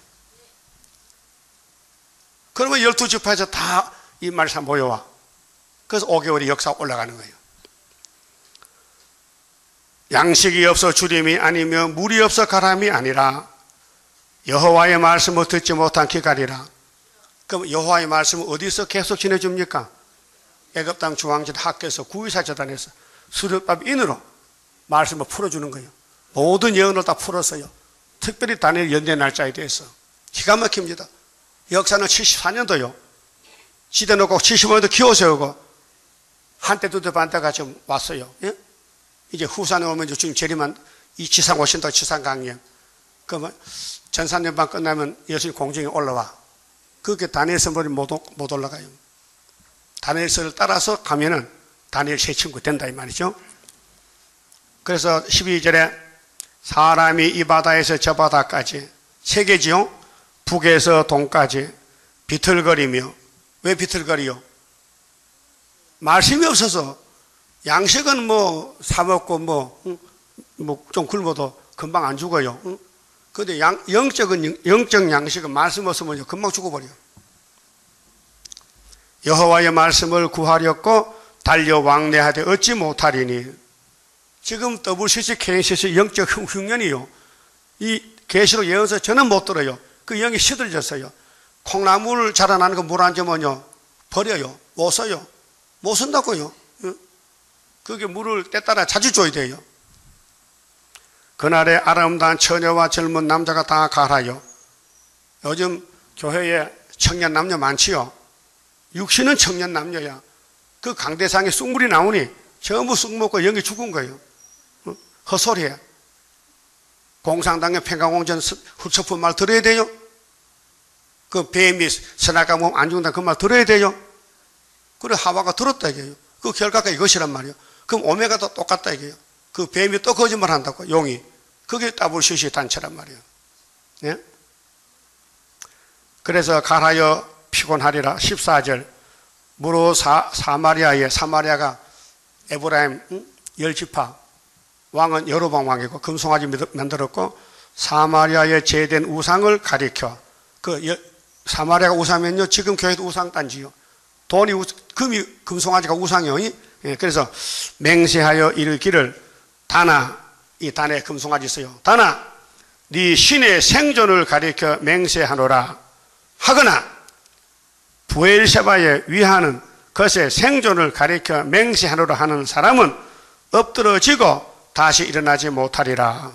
그러면 12지파에서 다 이 말씀 모여와. 그래서 5개월이 역사가 올라가는 거예요. 양식이 없어 주림이 아니며 물이 없어 가람이 아니라 여호와의 말씀을 듣지 못한 기갈이라. 그럼 여호와의 말씀을 어디서 계속 지내줍니까? 애굽 땅 중앙제 학교에서 구의사 재단에서 수렵밥 인으로 말씀을 풀어주는 거예요. 모든 예언을 다 풀었어요. 특별히 다니엘 연대 날짜에 대해서 기가 막힙니다. 역사는 74년도요 지대 놓고 75년도 기호 세우고 한때 두대 반대가 좀 왔어요. 예? 이제 후산에 오면 지금 재림한 이 지상 오신다 지상 강령. 그러면 전산연방 끝나면 예수님 공중에 올라와. 그게 다니엘 선물이 못 올라가요. 다니엘서를 따라서 가면은 다니엘 새 친구 된다 이 말이죠. 그래서 12절에 사람이 이 바다에서 저 바다까지 세계지요. 북에서 동까지 비틀거리며. 왜 비틀거리요? 말씀이 없어서 양식은 뭐 사먹고 좀 굶어도 금방 안 죽어요. 근데 영적 양식은 말씀 없으면 금방 죽어버려요. 여호와의 말씀을 구하렸고 달려 왕래하되 얻지 못하리니. 지금 WCC, KCC 영적 흉년이요. 이 계시록 예언서 저는 못 들어요. 그 영이 시들졌어요. 콩나물 자라나는 거 물 안 주면요 버려요. 못 써요. 못 쓴다고요. 그게 물을 때따라 자주 줘야 돼요. 그날에 아름다운 처녀와 젊은 남자가 다 가라요. 요즘 교회에 청년 남녀 많지요. 육신은 청년 남녀야. 그 강대상에 쑥물이 나오니 전부 쑥 먹고 영이 죽은 거예요. 헛소리야. 공산당의 평강공전 후처품 말 들어야 돼요. 그 뱀이 선악과 몸 안 죽는다 그 말 들어야 돼요. 그래 하와가 들었다 이게요. 그 결과가 이것이란 말이에요. 그럼 오메가도 똑같다 이게요. 그 뱀이 또 거짓말 한다고 용이. 그게 WCC 단체란 말이에요. 네? 그래서 가라여 피곤하리라. 14절 무로 사마리아가 에브라임 10지파 왕은 여로보암 왕이고 금송아지 만들었고 사마리아에 제된 우상을 가리켜. 사마리아가 우상면요 지금 교회도 우상단지요. 돈이 금이 금송아지가 우상이요. 예, 그래서 맹세하여 이르기를 다나, 이 단에 금송아지 있어요. 다나 네 신의 생존을 가리켜 맹세하노라 하거나 부엘세바에 위하는 것의 생존을 가리켜 맹세하노라 하는 사람은 엎드러지고 다시 일어나지 못하리라.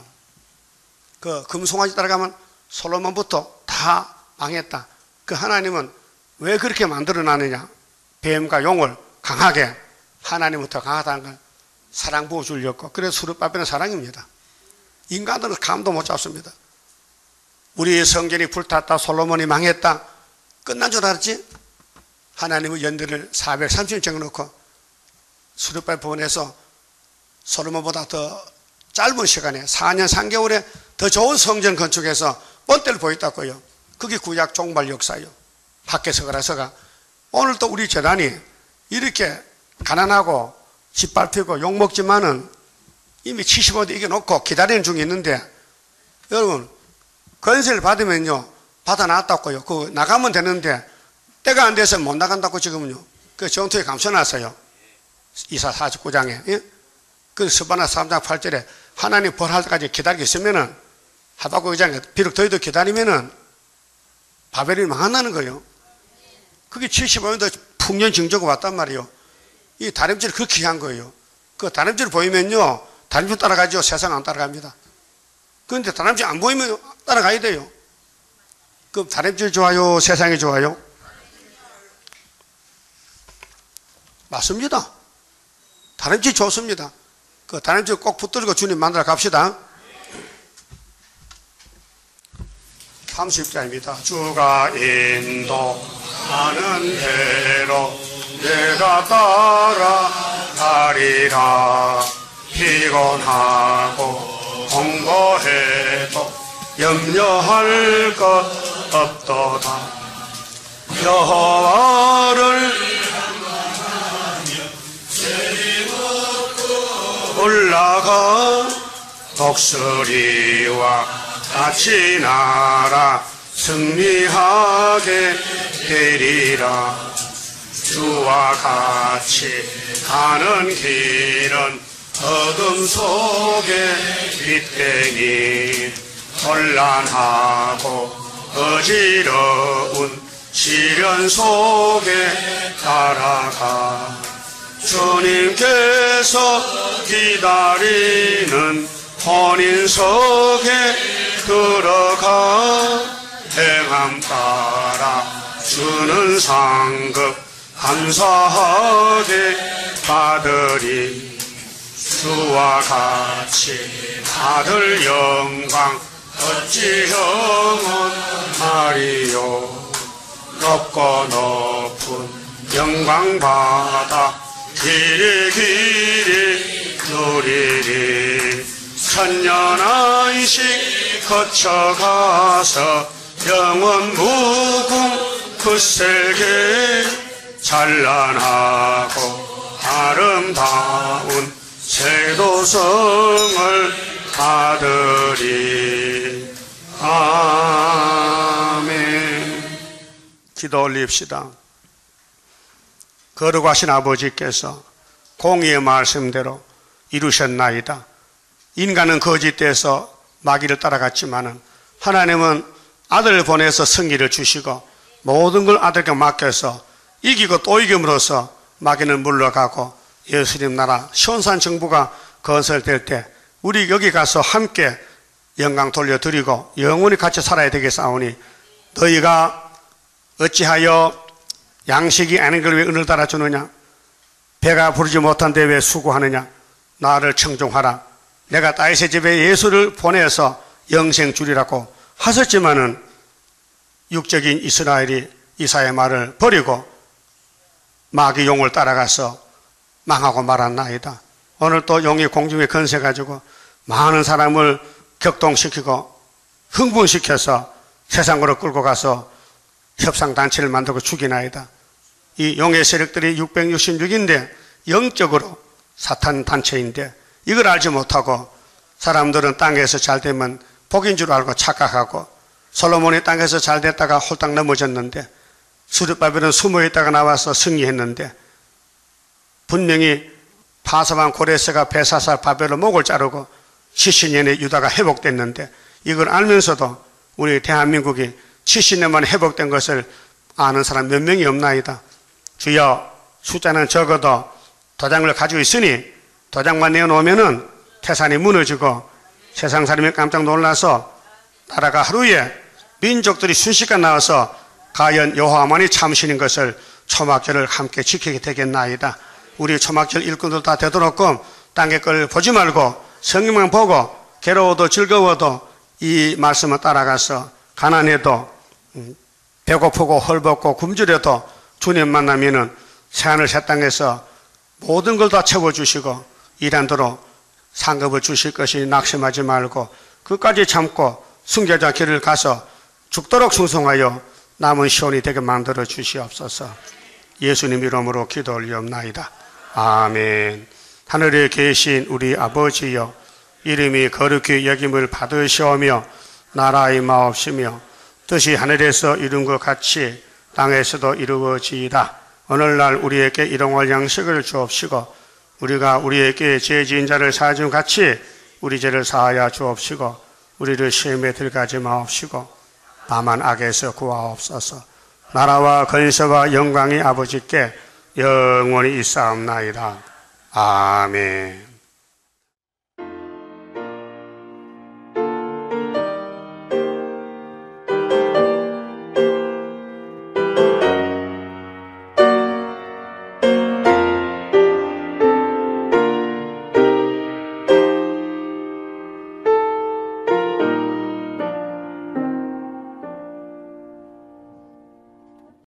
그 금송아지 따라가면 솔로몬부터 다 망했다. 그 하나님은 왜 그렇게 만들어놨느냐. 뱀과 용을 강하게 하나님부터 강하다는 걸 사랑 부어주려고. 그래서 수르바벨은 사랑입니다. 인간들은 감도 못 잡습니다. 우리 성전이 불탔다 솔로몬이 망했다 끝난 줄 알았지? 하나님은 연대를 430년 정해놓고 수르바벨 보내서 솔로몬보다 더 짧은 시간에 4년 3개월에 더 좋은 성전 건축해서 본때를 보였다고요. 그게 구약 종말 역사예요. 밖에서 그래서가 오늘 또 우리 재단이 이렇게 가난하고 짓밟히고 욕먹지만은 이미 75대 이겨놓고 기다리는 중에 있는데 여러분 건세를 받으면요 받아놨다고요. 그 나가면 되는데 때가 안 돼서 못 나간다고 지금은요. 그 전투에 감춰놨어요. 이사 49장에. 예? 그 스바나 3장 8절에 하나님 벌할 때까지 기다리고 있으면은 하박국 2장에 비록 더위도 기다리면은 바벨이 망한다는 거예요. 그게 75년도 풍년 징조가 왔단 말이에요. 이 다림질을 그렇게 한 거예요. 그 다림질 보이면요 다림질 따라가죠. 세상 안 따라갑니다. 그런데 다림질 안 보이면 따라가야 돼요. 그 다림질 좋아요? 세상이 좋아요? 맞습니다. 다림질 좋습니다. 그 다림질 꼭 붙들고 주님 만나러 갑시다. 30절입니다. 주가 인도하는 대로 내가 따라가리라. 피곤하고 공고해도 염려할 것 없도다. 여호와를 올라가 독수리와 같이 날아 승리하게 되리라. 주와 같이 가는 길은 어둠 속에 빛되니 혼란하고 어지러운 시련 속에 따라가. 주님께서 기다리는 혼인석에 들어가 행함 따라 주는 상급 감사하게 받으리. 주와 같이 받을 영광 어찌 영원하리요. 높고 높은 영광 받아 길이 누리리. 천년 안식 거쳐가서 영원 무궁 그 세계 찬란하고 아름다운 세도성을 받으리. 아멘. 기도 올립시다. 거룩하신 아버지께서 공의의 말씀대로 이루셨나이다. 인간은 거짓돼서 마귀를 따라갔지만은 하나님은 아들을 보내서 승리를 주시고 모든 걸 아들께 맡겨서 이기고 또 이김으로써 마귀는 물러가고 예수님 나라 시온산 정부가 건설될 때 우리 여기 가서 함께 영광 돌려드리고 영원히 같이 살아야 되겠사오니 너희가 어찌하여 양식이 아닌 걸 왜 은을 달아주느냐? 배가 부르지 못한데 왜 수고하느냐? 나를 청종하라. 내가 다윗의 집에 예수를 보내서 영생 주리라고 하셨지만은 육적인 이스라엘이 이사의 말을 버리고 마귀 용을 따라가서 망하고 말았나이다. 오늘 또 용이 공중에 건세 가지고 많은 사람을 격동시키고 흥분시켜서 세상으로 끌고 가서 협상단체를 만들고 죽이나이다. 이 용의 세력들이 666인데 영적으로 사탄 단체인데 이걸 알지 못하고 사람들은 땅에서 잘 되면 복인 줄 알고 착각하고 솔로몬이 땅에서 잘 됐다가 홀딱 넘어졌는데 수르바벨은 숨어있다가 나와서 승리했는데 분명히 파사반 고레스가 베사사 바벨로 목을 자르고 70년에 유다가 회복됐는데 이걸 알면서도 우리 대한민국이 70년 만에 회복된 것을 아는 사람 몇 명이 없나이다. 주여, 숫자는 적어도 도장을 가지고 있으니 도장만 내어놓으면은 태산이 무너지고 세상 사람이 깜짝 놀라서 나라가 하루에 민족들이 순식간 나와서 과연 여호와만이 참신인 것을 초막절을 함께 지키게 되겠나이다. 우리 초막절 일꾼들 다 되도록끔 땅의 걸 보지 말고 성경만 보고 괴로워도 즐거워도 이 말씀을 따라가서 가난해도 배고프고 헐벗고 굶주려도 주님 만나면은 새하늘 새 땅에서 모든 걸 다 채워주시고 일한대로 상급을 주실 것이 낙심하지 말고 끝까지 참고 순교자 길을 가서 죽도록 충성하여 남은 시온이 되게 만들어 주시옵소서. 예수님 이름으로 기도 올리옵나이다. 아멘. 하늘에 계신 우리 아버지여, 이름이 거룩히 여김을 받으시오며 나라의 마옵시며 뜻이 하늘에서 이룬 것 같이 땅에서도 이루어지이다. 오늘날 우리에게 일용할 양식을 주옵시고 우리가 우리에게 죄 지은 자를 사하준 같이 우리 죄를 사하여 주옵시고 우리를 시험에 들어가지 마옵시고 다만 악에서 구하옵소서. 나라와 권세와 영광이 아버지께 영원히 있사옵나이다. 아멘.